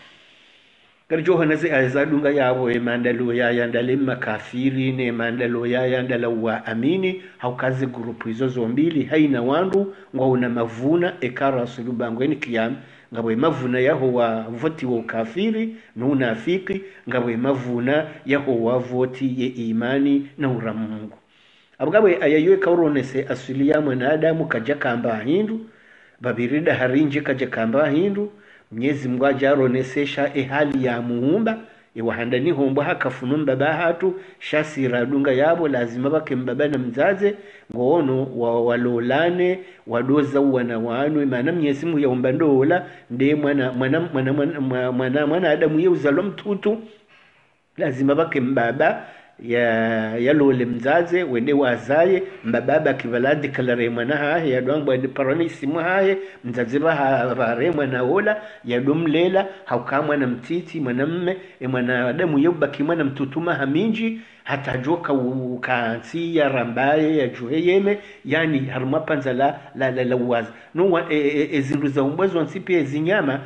Karjoha nazi azadunga yabo mandalo ya yandale makafiri ne mandalo ya yandala wa amini haukazi grupu hizo zombili haina wandu ngwauna mavuna ekara sulubango ni kiyam ngabwe mavuna yaho wa voti wa kafiri na unafiki ngabwe mavuna yaho wa voti ye imani na uramungu abugabwe ayayoe kauronese asili ya mwanadamu kaja kamba hindu babirida harinje kaja kamba hindu Mwenyezi Mungu ajaronesesha ehali ya muumba iwahandani hombo hakafunumba bahatu shasira dunga yabo lazima bake mbabana mzaze ngoono wa walolane wadoza wana wanu maana Mwenyezi Mungu yaumba ndola ndiye mwana mwana mwana mwana mwana mwana Adamu yeuzalo mtutu lazima bake mbaba ya yalole mzaze wende wazaye mbababa kivaladi kalare mwana hahe yadwangwa paranisi mwahe mzaze bahare mwana ola yadomlela haukamwa na mtiti mwanamme e mwana Adamu yobaki mwana mtutuma haminji hata joka ukansi ya rambaye ya juheyeme yani haruma panza la la la, la waza no ezindu za umbwezo nsipi ezinyama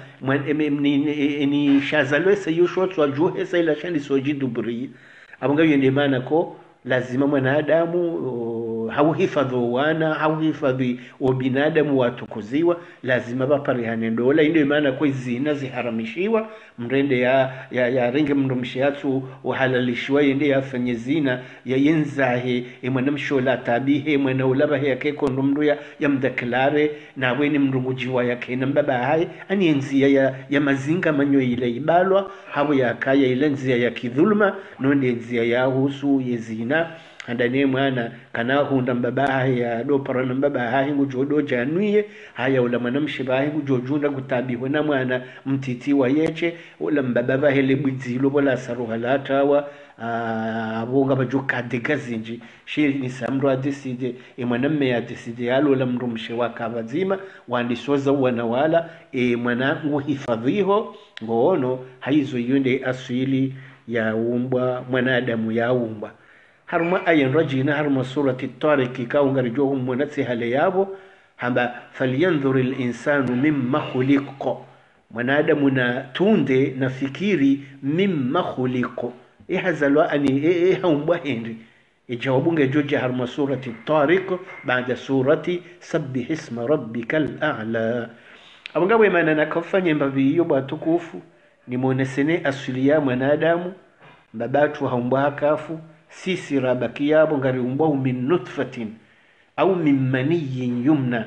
ni shazalwesa yushotwa juhesa ila shani sojidu buri abunga yende maana ko lazima mwanadamu uh, hauhifadhi wana hauhifadhi binadamu watukuziwa lazima baparihane ndola ndio maana ko zina ziharamishiwa mrende ya ya, ya renge mndomshiyatu uhalalishwa yende yafanye zina ya yenzahe emwanamshola tabihe mwana ulaba yake kondo mndu ya yamdaklare na weni mrungujiwa yake na mbaba hai ani enzia ya ya mazinga manyo ile ibalwa habo yakaya ile nzia ya kidhulma nonde nzia ya husu yezina andane mwana kana hunda mbaba ya do parana mbaba hahi ngujodo januye haya ula mwanamshi bahi ngujojunda gutabiwe na mwana mtiti wa yeche ula mbaba bahele bwizilo bola saruhalatawa abonga bajuka degazinji shiri ni samro adiside e mwanamme ya diside yalo la mrumshi wakabazima wandisoza wana wala e mwana nguhifadhiho ngoono haizo yunde asili ya umbwa mwanadamu ya umbwa haruma ayan rajina haruma surati at-tariq kaungarijohum mwanatsi hale yabo hamba falyanzur al-insanu mimma khuliqa mwanadamu na tunde na fikiri mimma khuliqa ihazalwa ani eh haumbwa henri ijawabu ngejoja haruma surati at-tariq baada surati sabbih isma rabbikal a'la abangabwe maana nakafanya mbaviyo batukufu ni muonesene asili ya mwanadamu babatu haumbwa hakafu sisi rabaki yabo ngari umbwa min nutfatin au min maniyin yumna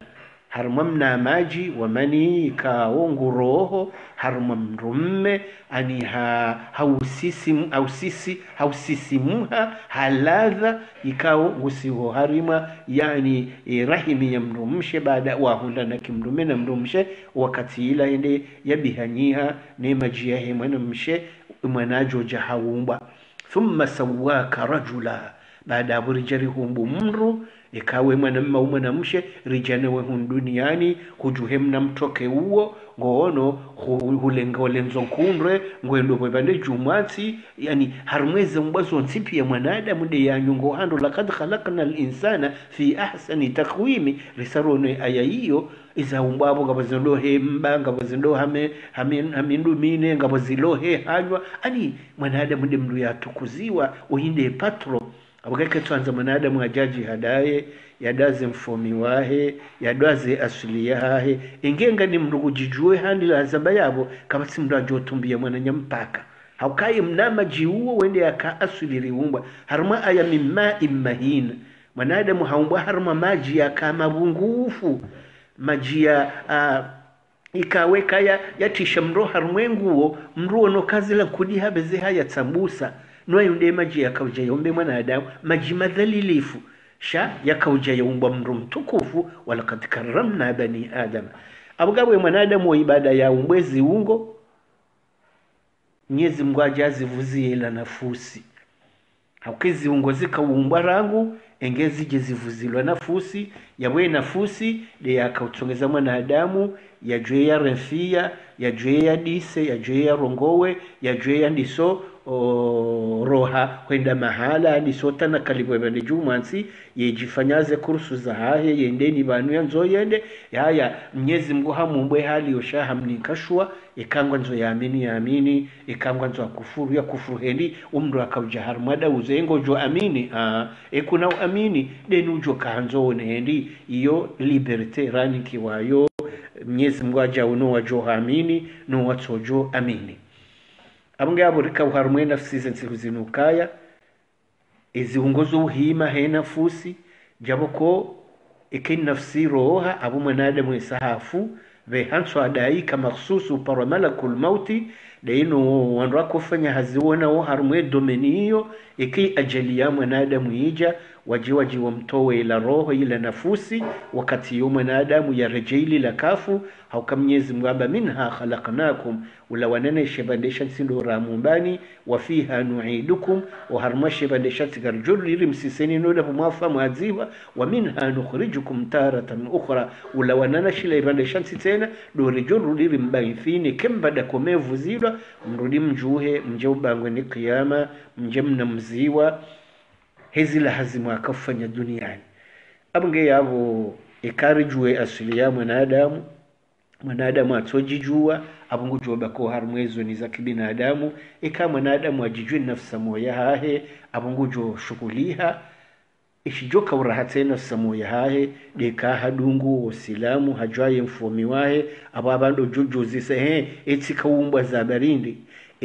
harumamna maji wa mani ikawo nguroho harumamrumme ani ha hausisi hausisi hausisimuha haladha ikawo ngusiho harima yani e, rahimi ya mrumshe baada wahunda na kimrume na mrumshe wakati ila ende yabihanyiha ne maji yahe mwana mshe mwanajo jahawumba thumma sawaka rajula baada burijari humbu mru ikawe mwanamma umwanamshe rijanewe hun duniani hujuhemna mtoke uo ngoono hulenga olenzo nkundre ngwendo bwebande jumati yani harumweze mbazo nsipi ya mwanadamu de yanyungo hando lakad khalaqna al-insana fi ahsani taqwimi risarone aya hiyo iza umbabo ngabazilohe mba ngabazindo hame hamindu mine ngabazilohe hanywa ani mwanadamu de mlu yatukuziwa uhinde patro abugeke twanza mwanadamu ajaji hadaye yadaze mfomi wahe yadaze asili yahe ingenga ni mrugu jijue handi la zamba yabo kama si mru ajotumbia mwana nyampaka haukai mnama jiuo wende yaka asili riumba haruma aya mimma imahina mwanadamu haumbwa haruma maji ya kama bungufu maji ya uh, ikaweka ya yatisha mro harumwenguo mruo no kazi la kudi habeze haya tambusa no yunde maji yakauja yombe mwanadamu maji madhalilifu sha yakauja yomba mru mtukufu wala kad karramna bani adam abugabwe mwanadamu wa ibada ya umbwezi ungo Mwenyezi Mungu ajazivuzie ila nafusi haukezi ungo zika uumba rangu engezi jezivuzilwa nafusi yawe nafusi de yakautongeza mwanadamu yajwe ya refia yajwe ya dise yajwe ya rongowe yajwe ya ndiso o, roha kwenda mahala nisota na kalibwe bane jumansi yejifanyaze kursu za hahe yendeni banu yanzo yende yaya Mwenyezi Mungu hamumbwe hali yosha hamnikashwa ikangwa nzo yaamini yaamini ikangwa nzo kufuru ya kufuru hendi umru akauja harmada uzengo jo amini ah ekuna amini denu jo kanzo hendi iyo liberté rani kiwayo Mwenyezi Mungu aja uno wajo amini no watojo amini abunge abo rika harumwe nafsi zensihuzinukaya izihungozo uhima he nafusi jaboko ikin nafsi roha abu mwanadamu isahafu ve hanso adaika makhsusu para malakul mauti deino wanrako fanya haziona wa harumwe domeni hiyo iki ajali ya mwanadamu ija wajiwaji wamtowe ila roho ila nafusi wakati yo mwanadamu ya rejeili la kafu hauka Mwenyezi Mungu minha khalaqnakum ula wanene shebandesha nsindo ramumbani wa fiha nu'idukum wa harma shebandesha tigarjuri rimsiseni noda mwafa mwaziwa wa minha nukhrijukum taratan ukhra ula wanana shila ibandesha nsitena do rijuru rimbangifini kembada komevu zidwa mrudi mjuhe mje ubangwe ni kiyama mje mnamziwa hezi la hazimu akafanya duniani abunge yabo ikarijue asili ya mwanadamu mwanadamu atojijua abungujua bako harmwezo ni za kibinadamu ika mwanadamu ajijue nafsa moya hahe abungujo shukuliha ishijoka urahate nafsa moya hahe deka hadungu usilamu hajwaye mfomi wahe ababando jojo zise he etika umbwa za barindi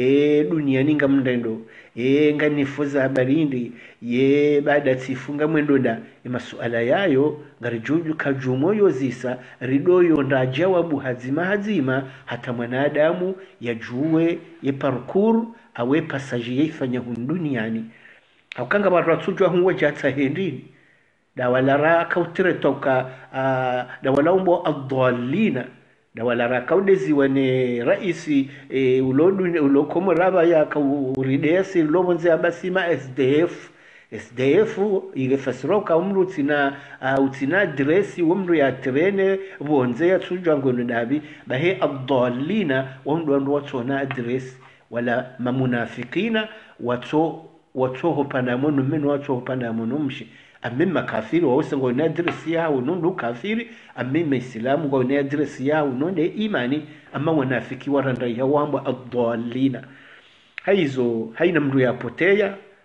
e dunia ninga mndendo e nganifuza habarindi ye baada tifunga mwendoda masuala yayo ngarijuju kajumoyo zisa ridoyo ndajawabu hazima hazima hata mwanadamu yajue ye parkour awe passage yifanya duniani hakanga baratujwa huwa jata hendini dawalara kautire toka uh, dawalaumbo ad-dallina dawala kaudezi wane raisi e, ulodu ulokomo raba ya kauridesi lobonze abasima S D F S D F igefasiroka umru tina uh, utina dresi umru ya trene bonze ya tujwa ngono dabi bahe ad-dallina wando ndo watona adresi wala mamunafikina wato wato hopana mono meno wato hopana mono mshi amema kafiri wawose ngo na adresi yao nundu kafiri amema islamu ngo na adresi yao nunde imani ama wanafiki waranda ya wamba ad-dallina haizo haina mru ya potea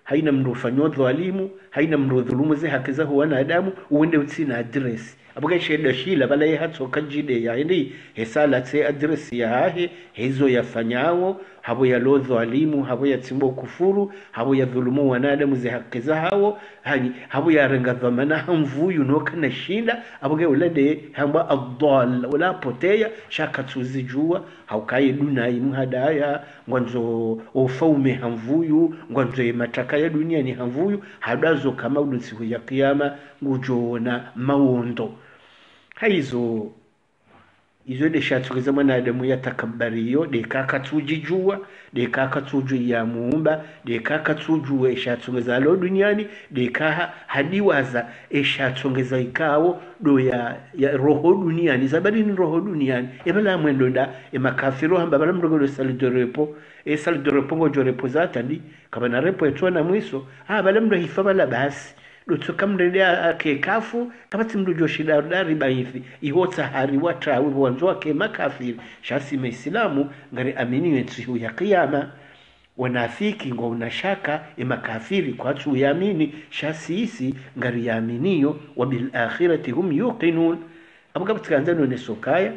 haina mndu fanyo dhalimu, haina mndu dhulumu ze haki za wanadamu, uende utsina address abuga sheda shila bala ye hatso kajide ya hindi hesala tse address ya hahe hezo yafanyawo habo ya lo dhalimu, habo ya tsimbo kufuru, habo ya dhulumu wanadamu ze haki za hawo, hani habo ya renga dhamana hamvuyu no kana shinda abuga ulade hamba adall wala poteya shaka tuzijua haukai duna imhadaya ngwanzo ofaume hamvuyu ngwanzo mataka ya dunia ni hamvuyu hadazo kama udunsiku ya kiyama ngujona mawondo haizo izo de shatugeza mwanadamu yatakabariyo de kaka tujijua de kaka tuju ya muumba de kaka tuju eshatugeza lo duniani de kaha hadiwaza eshatugeza ikawo do ya, ya roho duniani zabari ni roho duniani ebala mwendo nda e makafiro hamba bala mrogo salido repo e salido repo ngojo repo zata ndi kama na repo etwana mwiso ha bala mro hifabala basi lutuka mrelea kekafu kama timdu joshida dari baithi ihota hari wata wanzo wake makafiri shasi maislamu ngari amini wetu ya kiyama wanafiki ngo unashaka e makafiri kwa tu yamini shasi isi ngari yaminiyo wa bil akhirati hum yuqinun abuka butikanzano ne sokaya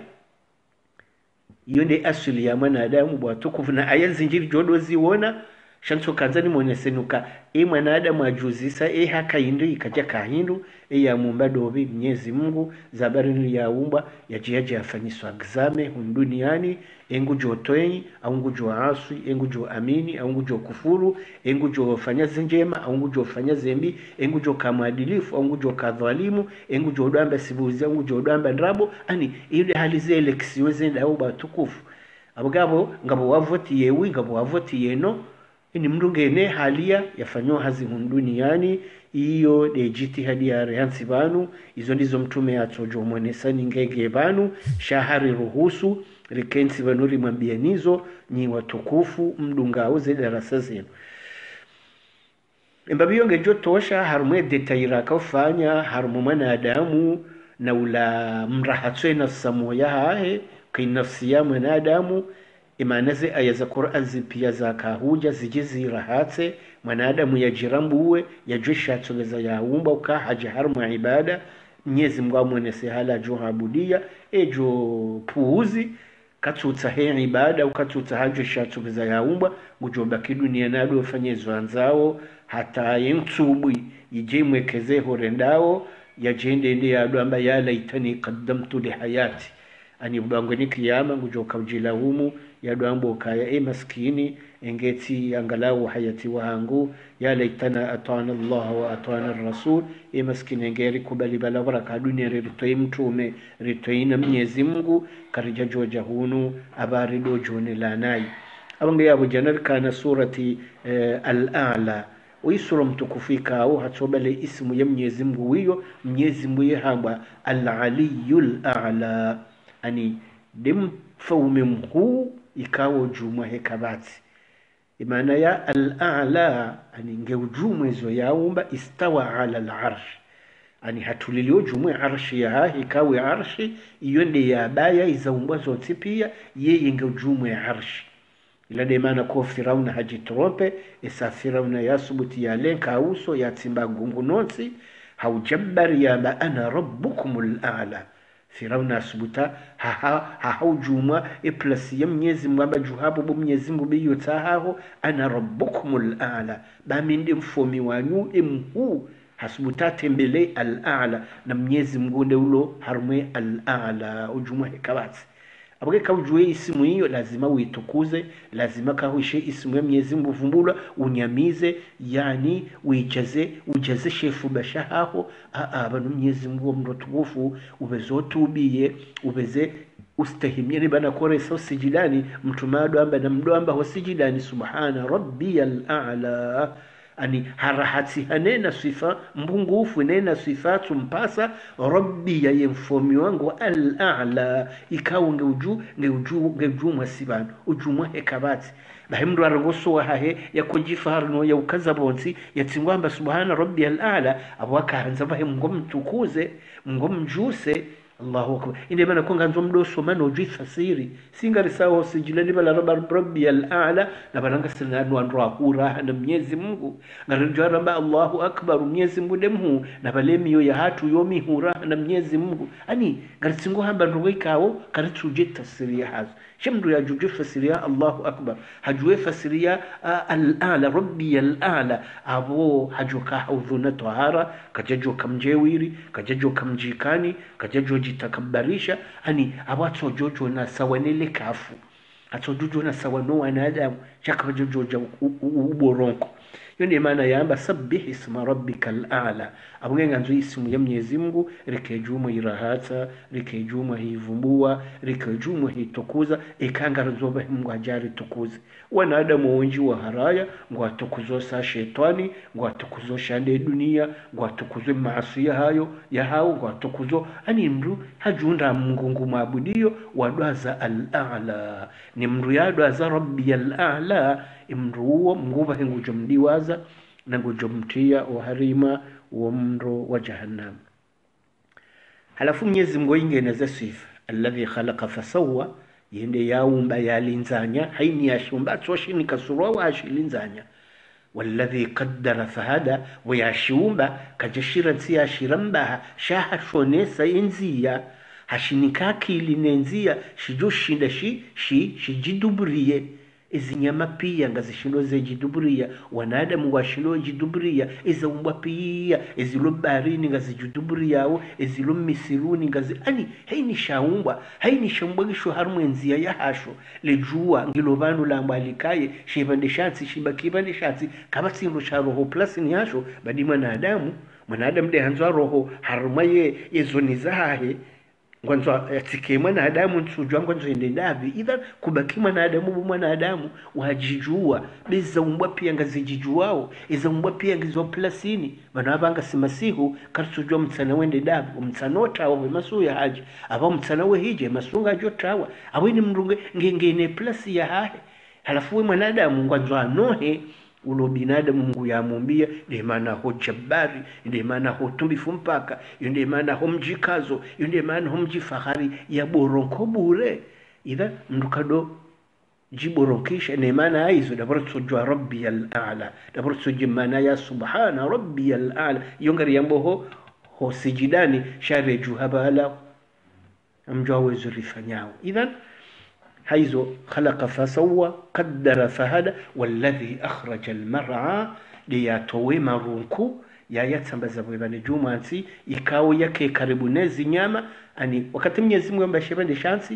yonde asili ya mwanadamu bwa tukufu na aya zinjiri jodo ziona shanto kanzani mwenesenuka e mwanadamu ajuzisa e haka hindu ikaja kahindu e ya muumba dobi Mwenyezi Mungu zabari ya umba ya jiaji afanyiswa exame hunduniani engu jotoeni au ngu jo aswi engu jo amini au ngu jo kufuru engu jo fanya zinjema au ngu jo fanya zembi engu jo kamadilifu au ngu jo kadhalimu engu jo damba sibuzi au ngu jo damba ndrabo ani ile hali zile kisiweze ndao batukufu abugabo ngabo wavoti yewi ngabo wavoti yeno ini mrungene halia yafanywa hazi hunduniani iyo de jitihadi ya rehansi banu izo ndizo mtume atojo mwenesani ngege banu shahari ruhusu rikensi banuri mambianizo nyi watukufu mdungao ze darasa zenu embabiyo ngejo tosha harumwe detaira kufanya harumu mwanadamu na ula mrahatwe nafsa moya hahe kai nafsi ya mwanadamu imanaze aya za Qur'an zipia za kahuja zijizi rahatse mwanadamu yajirambuwe yajisha tugeza ya umba uka haja harmu ibada Mwenyezi Mungu amwenese hala johabudia ejo puuzi katutsa he ibada ukatutsa haja shatugeza ya umba gujoba kidunia nado ufanye zwanzao hata yentubwi yijemwekeze horendao yajende ndi yado amba yala itani qaddamtu li hayati ani ubangweni kiyama ngujoka ujilaumu yadwambo kaya e maskini engeti angalau hayati wangu ya laitana atana Allah wa atana rasul e maskini engeri kubali bala baraka dunia ritoi mtume ritoi na Mwenyezi Mungu karija joja hunu abari dojone lanai abange yabo janar kana surati eh, al-a'la uisura mtukufika au hatobale ismu ya Mwenyezi Mungu wiyo Mwenyezi Mungu yehamba al-aliyul a'la ani dim faume mkuu ikawo jumwa hekabati imana ya al-a'la ani ngeujumwe hizo yaumba istawa ala al-arsh ani hatulilio jumwe arshi ya ikawe arshi iyo ndi ya baya izaumbwa zote pia yeye ngeujumwe arshi ila de maana ko Firauna hajitrope isa Firauna yasubuti ya lenka uso ya timba gungu nonsi haujabari ya ba ana rabbukumul a'la Firauna asubuta haha haujuma e plus ya Mwenyezi Mungu abajuhabu bo Mwenyezi Mungu biyo tahaho ana rabbukumul a'la ba minde mfomi wanyu emhu hasubuta tembele al-a'la na Mwenyezi Mungu ndeulo harumwe al-a'la ujuma hekabati abuge kaujue isimu hiyo lazima uitukuze lazima kahuishe isimu ya Mwenyezi Mungu vumbula unyamize yani uijaze ujaze shefu bashaho a banu Mwenyezi Mungu mrotukufu ubezotubiye ubeze ustahimiyani bana koresa usijidani mtumado amba na mdoamba wasijidani subhana rabbiyal a'la ani harahati hanena sifa mbungufu nena sifatu mpasa rabbi ya yemfomi wangu al-a'la ikawo ngeuju ngeuju ngeuju mwasibano ujumwa hekabati bahimru aragoso hahe yakujifarno ya ukazabonsi yatsingwamba subhana rabbi al-a'la abwaka hanza bahe mngom tukuze mngom juse Allahu akbar. Inde bana konga nzo mdoso mano jifasiri singa risawo sijilani bala rabbi al-a'la na balanga sina ndo andro akura na Mwenyezi Mungu ngarijwa ramba Allahu akbar Mwenyezi Mungu demhu na balemiyo ya hatu yomi hura na Mwenyezi Mungu ani ngarisingo hamba ndwe kawo karituje tafsiri hazo shemdu ya juju fasiria Allahu akbar hajwe fasiria al-a'la rabbi al-a'la abo hajuka haudhuna tahara kajajo kamjewiri kajajo kamjikani kajajo jitakabbarisha ani abato jojo na sawanele kafu atojojo na sawano wanadamu chaka jojo uboronko yone maana yamba sabbih isma rabbikal a'la abungenga nzo isimu ya Mwenyezi Mungu rikejuma irahata rikejuma hivumbua rikejuma hitokuza ikanga rozoba Mungu ajari tukuze wanadamu wengi wa haraya ngo atukuzo sa shetani ngo atukuzo shande dunia ngo atukuzo maasi hayo ya hao ngo atukuzo ani mru hajunda Mungu maabudio wadwaza al-a'la ni mru yadwaza rabbi al-a'la imruo mnguva hengu jomdiwaza na ngujomtia uharima wa mro wa jahannam. Halafu Mwenyezi Mungu ingeneza sifa alladhi khalaqa fasawa yende yaumba yalinzanya haini yashumba tsoshini kasurwa wa ashilinzanya walladhi qaddara fahada wa yashumba kajashira nsia shiramba shaha shonesa inzia hashinikaki ilinenzia shijushinda shi shi shijidubriye izinyama pia ngazishindo zejiduburia wanadamu washindo jiduburia izaumbwa pia izilo barini ngazijuduburia yao izilo misiruni ngazi ani haini shaumbwa haini shambwagisho harumwenzia ya hasho lejua ngilobanu la mbalikaye shibande shatsi shibakibande shatsi kabatsingo cha roho plus ni hasho badi mwanadamu mwanadamu de hanzwa roho harumaye yezoni zahe ngwanzo yatike mwanadamu nsujwa ngwanzo ende ndavi idha kubaki mwanadamu bu mwanadamu wajijua biza umbwa pia ngazijijuao iza umbwa pia ngizo plasini bana abanga simasihu karsujwa mtsana wende ndavi umtsanota wa masu ya haji aba mtsana we hije masunga jotawa awini mrunge ngengene plasi ya hahe halafu we mwanadamu ngwanzo anohe ulo binadamu Mungu yamumbia ndiye maana ho jabari ndiye maana ho tumbifu mpaka ndiye maana ho mjikazo ndiye maana ho mjifahari ya boronko bure idha ndukado jiborokisha ndiye maana hizo dabara sujwa rabbi al-a'la dabara sujwa maana ya subhana rabbi al-a'la yongari yambo ho ho sijidani share juhabala amjwa rifanyao idha حيث خلق فسوى قدر فهدى والذي أخرج المرعى لياتوي مرونكو ya yatsambaza bwebane jumansi ikawo yake karibu nezi nyama ani wakati Mwenyezi Mungu ambashebande shansi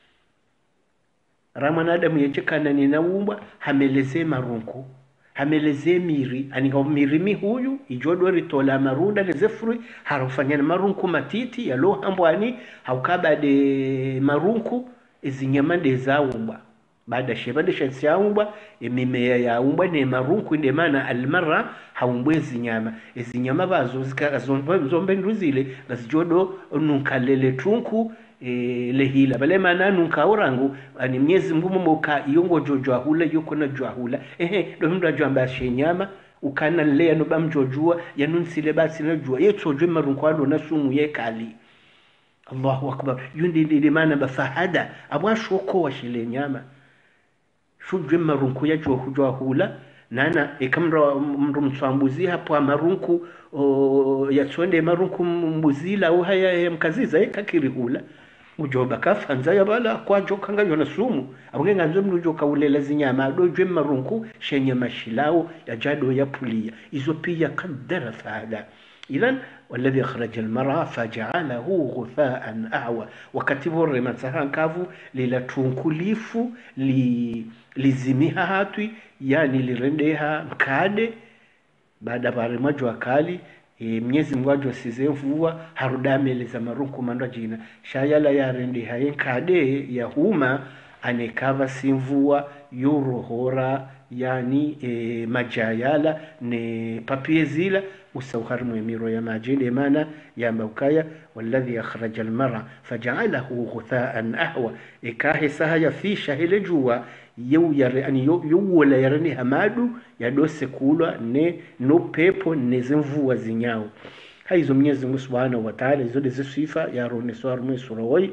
ramana Adamu yechekana ni naumba hameleze marunku hameleze miri ani ngo mirimi huyu ijodo ritola marunda lezefuri harufanya marunku matiti yalo hambwani haukaba de marunku izinyamande zaumba baada shebande shansi yaumba imimea yaumba ne marunku inde maana almarra haumbwezi nyama izinyama bazo zikazomba zombe nduzile ngazijodo nunkalele trunku e, lehila bale maana nunkaorangu ani Mwenyezi Mungu moka iyongo jojo ahula yuko na jwahula ehe ndo mndu ajamba shenyama ukana lea no bamjojua yanunsile basi na jua yetsojwe marunku ado na sumu yekali Allahu akbar yundi ndi maana bafahada abwashoko washile nyama shujwe marunku ya jwa hujwa hula nana ikamra mru mtsambuzi hapo amarunku yatsonde marunku mbuzila au haya mkaziza ikakiri hula ujoba kafanza yabala kwa joka ngayo na sumu abungenga nzo mrujo kaulela zinyama dojwe marunku shenye mashilao ya jado ya pulia izo pia kaddara fahada idhan والذي أخرج المرعى فجعله غثاء أعوى وكتبه الرمانسها كافو للتونكوليفو لزميها هاتوي يعني لرندها مكاد بعد بارماجو wakali e, Mwenyezi Mungu ajosize mvua harudameleza marunku mandwa jina shayala ya rendi hayenkade ya huma anekava simvua yurohora yani e, majayala ne papiezila usauharmu emiro ya majinde mana yamba ukaya walladhi akhraja almar'a faj'alahu ghutha'an ahwa ikahi sahaya fi shahile juwa yu yare ani yu wala yarani hamadu yadose kulwa ne no pepo ne zimvua zinyao haizo Mwenyezi Mungu Subhanahu wa Ta'ala izo de sifa ya rone swar mu suroi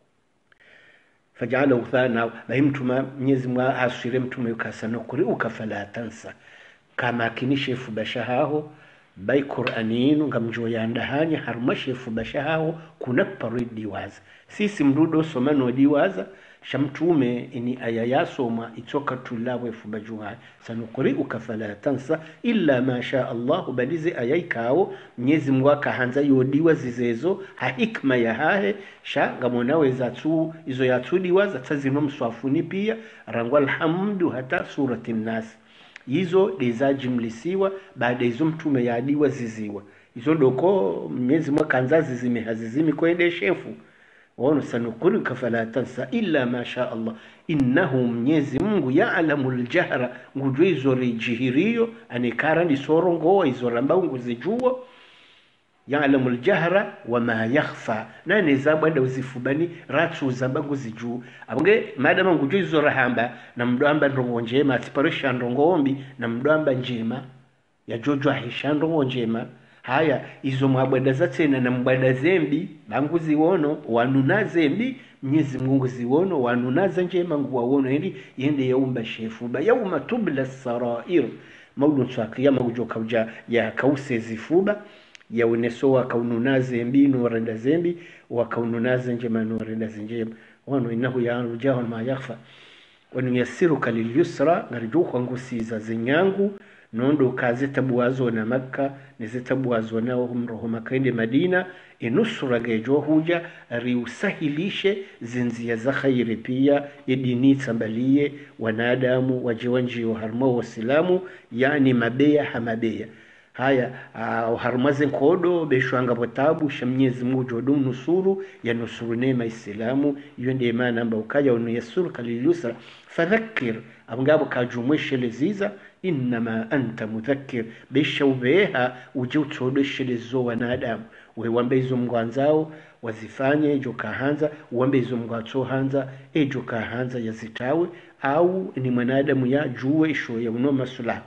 fajala uthana bahimtuma Mwenyezi Mungu asire mtume ukasana kuri ukafala tansa kama kinishefu bashahaho bai Qur'aninu ngamjo yandahanya harmashefu bashahaho kuna paridi waza sisi mrudo somano diwaza shamtume ini aya yasoma itoka tulawe fubajuha sanukuri ukafala tansa illa ma sha Allah balize ayaikao Mwenyezi Mungu akahanza yodiwa zizezo ha hikma ya hahe sha ngamonaweza tu izo yatudiwa zatazino mswafuni pia rangwa alhamdu hata surati nas hizo dezajimlisiwa baada hizo mtume yadiwa ziziwa hizo doko Mwenyezi Mungu kanza zizime hazizimi kwende shefu wano sanukuri kafala tansa illa ma sha Allah innahu Mwenyezi Mungu ya'lamu al-jahra ngujwe izo rijihiriyo anikara ni sorongo izo ramba nguzijua ya'lamu al-jahra wa ma yakhfa nane zabanda uzifubani ratu zabangu zijuu abonge madama ngujwe izo rahamba na mdoamba ndongo njema atiparisha ndongombi na mdoamba njema ya jojo ahisha ndongo njema haya izo mwabada zatena na mbada zembi bangu ziwono wanuna zembi Mwenyezi Mungu ziwono wanunaza njema nguwa wono hili yende yaumba shefu ba yauma tubla sarair maulun swakiyama kujoka uja ya kause zifuba ya uneso wakaununaze zembi nuwarenda zembi wakaununaze njema nuwarenda njema wano inahu ya anujahu ma yakhfa wanu yasiruka lilyusra narijuhu ngusiza zinyangu nondo kazi tabuwazo na Makka nizitabuwazo na umroho makaende Madina inusura gejo huja riusahilishe zinzia za khairi pia yedini tambalie wanadamu wajiwanji wa harmo wasilamu yani mabeya hamabeya haya uh, harmazen kodo beshwanga botabu shamnyezi Mungu jodu nusuru ya nusuru nema islamu yonde maana amba ukaya unu yasuru kalilusra fadhakkir abangabo kajumweshe leziza inma anta mudhakkir beshawbeha uje utodeshe lezo wanadamu we wambe izo mgwanzao wazifanye ejo kahanza wambe izo mgwato hanza ejo kahanza yazitawe au ni mwanadamu ya juwe isho ya uno masula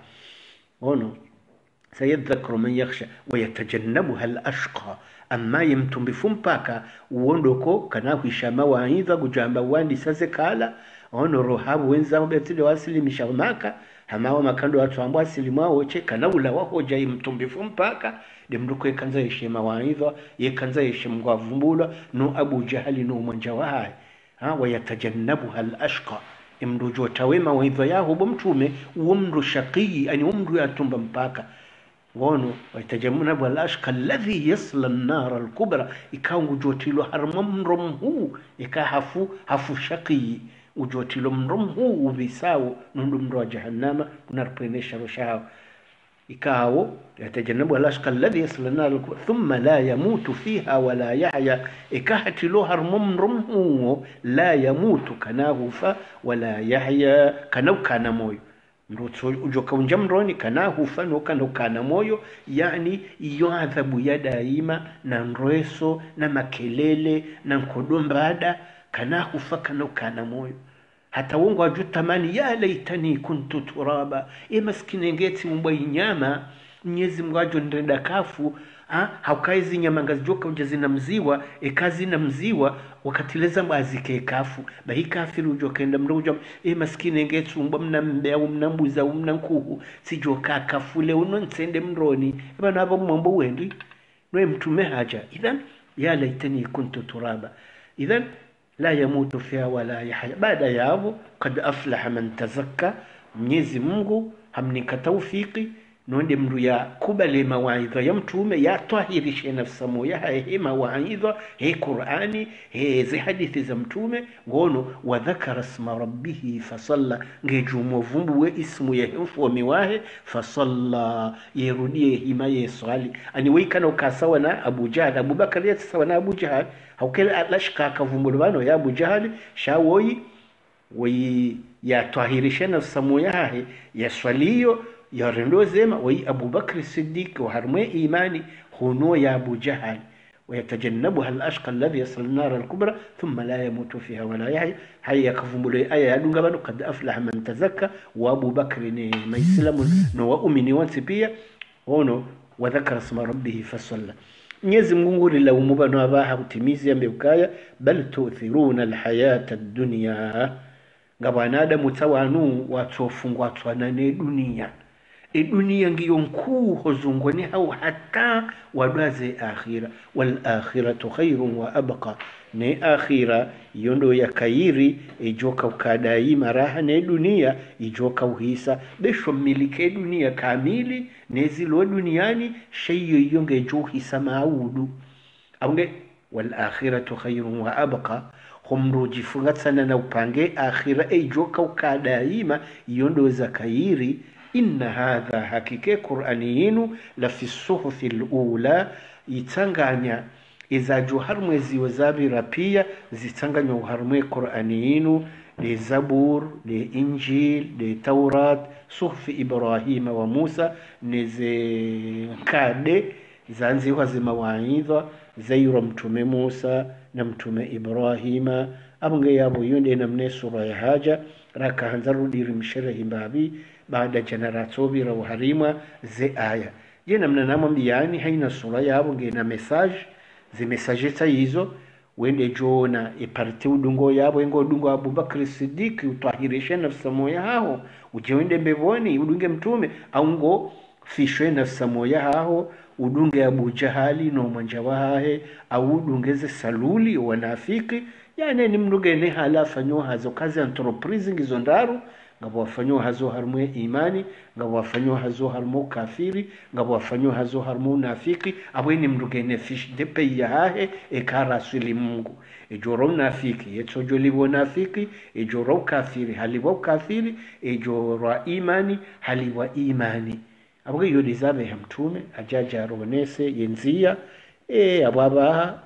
ono sayadhakru man yakhsha wa yatajannabuha al-ashqa amma yimtum bifumpaka uondoko kana kuishama waidha kujamba wandi sase kala ono rohabu wenza mbetile wasilimisha maka hamawa makando watu ambao asilimwa woche kana ula wahoja yimtum bifumpaka demruko yekanza yeshema waidha yekanza yeshemwa vumbula no Abu Jahali no mwanjawai ha wa yatajannabuha al-ashqa imrujo tawema waidha yaho bomtume umru shaqi ani umru yatumba mpaka wono waitajamuna balashqa alladhi yasla an-nar al-kubra ikaungu jotilo harmamrom hu ikahafu hafu shaqi ujotilo mrom hu ubisawo nundumro jahannama unarpenesha roshao ikawo yatajannabu alashqa alladhi yasla an-nar al-kubra thumma la yamutu fiha wala yahya ikahatilo harmamrom hu la yamutu kanahufa wala yahya kanauka moyo ndoto ujoka unjamroni kana hufano kana kana moyo yani iyo adhabu ya daima na nroeso na makelele na nkodombada kana hufa kana kana moyo hata wongo ajutamani ya laitani kuntu turaba e maskini ngeti mbwa inyama Mwenyezi Mungu ajo ndenda kafu ha haukaizi nyama ngazijoka ujazina mziwa e kazi na mziwa wakatileza mbazike kafu bahi kafiru ujoka enda mroja e maskini ngetu mbwa mnambea mnambuza mnankuhu sijoka kafule uno nsende mroni bana abo mambo wendi no mtume haja idhan ya laitani kuntu turaba idhan la yamutu fiha wala yahya baada yavo kad aflaha man tazakka Mwenyezi Mungu hamnika tawfiki nonde mru ya kubale mawaidha ya mtume ya tahirishe nafsa moya he mawaidha he Qur'ani he zi hadithi za mtume ngono wa dhakara isma rabbih fasalla ngejumo vumbu we ismu ya mfu miwahe fasalla yerudie himaye swali ani wikana ukasawa na Abu Jahl Abu Bakar ya sawa na Abu Jahl haukele alashka kavumbulwano ya Abu Jahl shawoi wi ya tahirishe nafsa moya he ya swaliyo ya rendo zema wai Abu Bakr Siddiq wa harmwe imani huno ya Abu Jahl ويتجنبها الأشقى الذي يصل النار الكبرى ثم لا يموت فيها ولا يحيى هيا كفمبلي آية يدونغ بانو قد أفلح من تزكى وأبو بكر ما يسلم نو أمني وانسبيا هونو وذكر اسم ربه فصلى Mwenyezi Mungu lilaumu bano abaha kutimizi ambekaya bal tu'thiruna alhayata ad-dunya ngabanadamu tawanu watofungwa twanane dunia e dunia ngiyo nkuu hozungoni hau hata wadwaze akhira wal akhiratu khairun wa abqa ne akhira yondo ya kairi ijoka ukadaima raha ne dunia ijoka uhisa besho milike dunia kamili nezilo duniani sheyo yonge johisa maudu aunge wal akhiratu khairun wa abqa humruji fungatsana na upange akhira ijoka ukadaima yondo za kairi inna hadha hakike Qur'ani yinu la fi suhufi al-ula itanganya iza juharmwe ziwe zabira pia zitanganya uharmwe Qur'ani yinu li Zabur, li Injil, li Taurat, suhufi Ibrahim wa Musa nize kade zanziwa zimawaidha zairo mtume Musa na mtume Ibrahima abunge yabo yunde na mne sura ya haja raka hanzaru diri msherehi mbabi baada generatobi ra uharima ze aya jena mnanamo mbiyani haina sura yabo ngena message ze message hizo wende jona iparti udungo yabo ngo udungo Abubakar Siddiq utahirisha nafsa moya hao uje wende mbevoni udunge mtume au ngo fishwe nafsa moya hao udunge Abu Jahali no manjawahe au udungeze Saluli wanafiki yani ni mnugene hala fanyo hazo kazi entreprise ngizo ndaru ngabo wafanyo hazo harmu imani ngabo wafanyo hazo harmu kafiri ngabo wafanyo hazo harmu nafiki abweni mnugene fish de peya hahe ekara sili Mungu ejoro nafiki yetojo libo nafiki ejoro kafiri halibo kafiri ejoro imani haliwa imani abwo yo dizabe hamtume ajaja ronese yenzia e ababa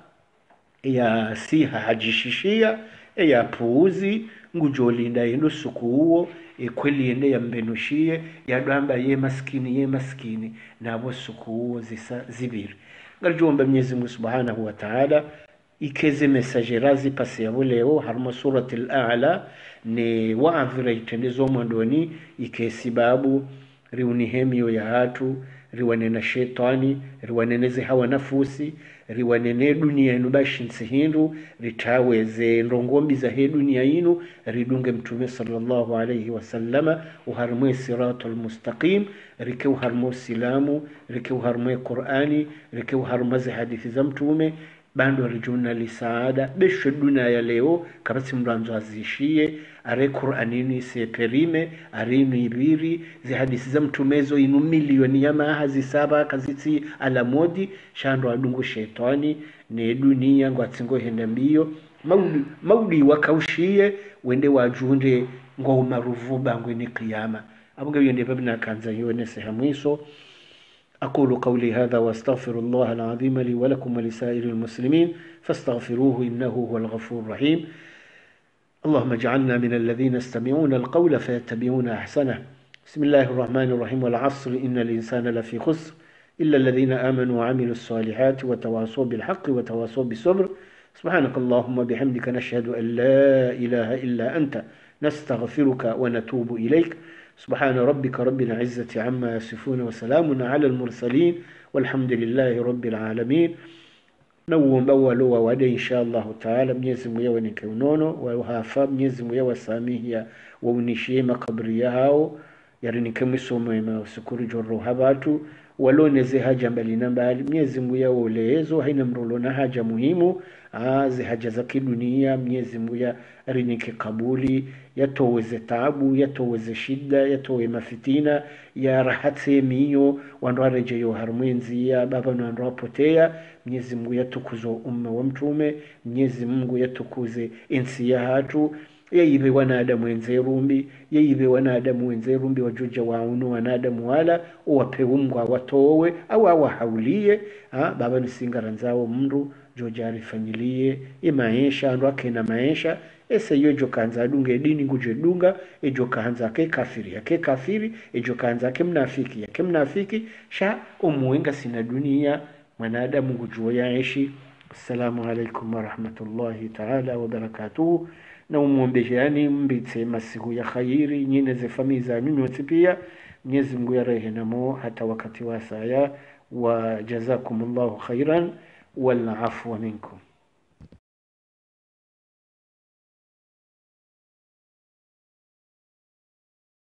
ya siha hajishishia e ya puuzi ngujolinda yendo sukuuo e kweli yende ya mbenushie ya dwamba ye maskini ye maskini na abo sukuuo zisa zibiri ngarjomba Mwenyezi Mungu Subhanahu wa Ta'ala ikeze messagerazi pasi ya leo harmo surati al-a'la ni waavira itendezo mwandoni ikesibabu riunihemio ya hatu riwanena shetani riwaneneze hawa nafusi riwanene dunia inu bashinsi hindu ritaweze ndongombi za he dunia inu ridunge mtume sallallahu alayhi wasallama uharmwe siratul mustaqim rike uharmwe silamu rike uharmwe Qur'ani rike uharmwe hadithi za mtume bando rijuna li saada besho dunia ya leo kabasi mranzo azishie are Qur'anini se perime arinu ibiri zi hadisi za mtumezo inu milioni ya mahazi saba kaziti alamodi shando adungu shetani ne dunia ngwatsingo henda mbio maudi maudi wakaushie wende wajunde ngoma ruvuba ngweni kiyama abunga yende babina kanza yone sehamwiso أقول قولي هذا واستغفر الله العظيم لي ولكم ولسائر المسلمين فاستغفروه إنه هو الغفور الرحيم اللهم اجعلنا من الذين يستمعون القول فيتبعون أحسنه بسم الله الرحمن الرحيم والعصر إن الإنسان لفي خسر إلا الذين آمنوا وعملوا الصالحات وتواصوا بالحق وتواصوا بالصبر سبحانك اللهم بحمدك نشهد أن لا إله إلا أنت نستغفرك ونتوب إليك سبحان ربك رب العزة عما يصفون وسلام على المرسلين والحمد لله رب العالمين نوم أولو وودي إن شاء الله تعالى ميزم يواني كونونو ووهافا ميزم يوا ساميهيا ونشيما قبريهاو يعني كمسو ميما وسكور جرو هباتو ولو نزي haja mbali na mbali Mwenyezi Mungu yao ulezo haina mrolo na haja muhimu azi haja za kidunia Mwenyezi Mungu ya rinike kabuli yatoweze taabu yatoweze shida yatowe mafitina ya rahatse miyo wando arejeyo harmwenzi ya baba na wando apotea Mwenyezi Mungu yatukuzo umma wa mtume Mwenyezi Mungu yatukuze insi ya hatu yeyibe wanadamu wenzerumbi yeyibe wanadamu wenzerumbi wajuja waunu wanadamu wala uwapewe mgwa watowe au awahaulie ha baba nisingara nzao mndu jojari fanyilie imaisha ndo akena maisha ese yojo kanza adunge dini nguje dunga ejo kanza ke kafiri yake kafiri ejo kanza ke mnafiki yake mnafiki sha umuenga sina dunia mwanadamu ngujua yaishi. Assalamu alaikum wa rahmatullahi ta'ala wa barakatuh. Na umuombejeani mbitse masiku ya khairi nyine ze famiza nyinyote pia Mwenyezi Mungu ya rehenamo hata wakati wa saya وجزاكم الله خيرا والعفو منكم.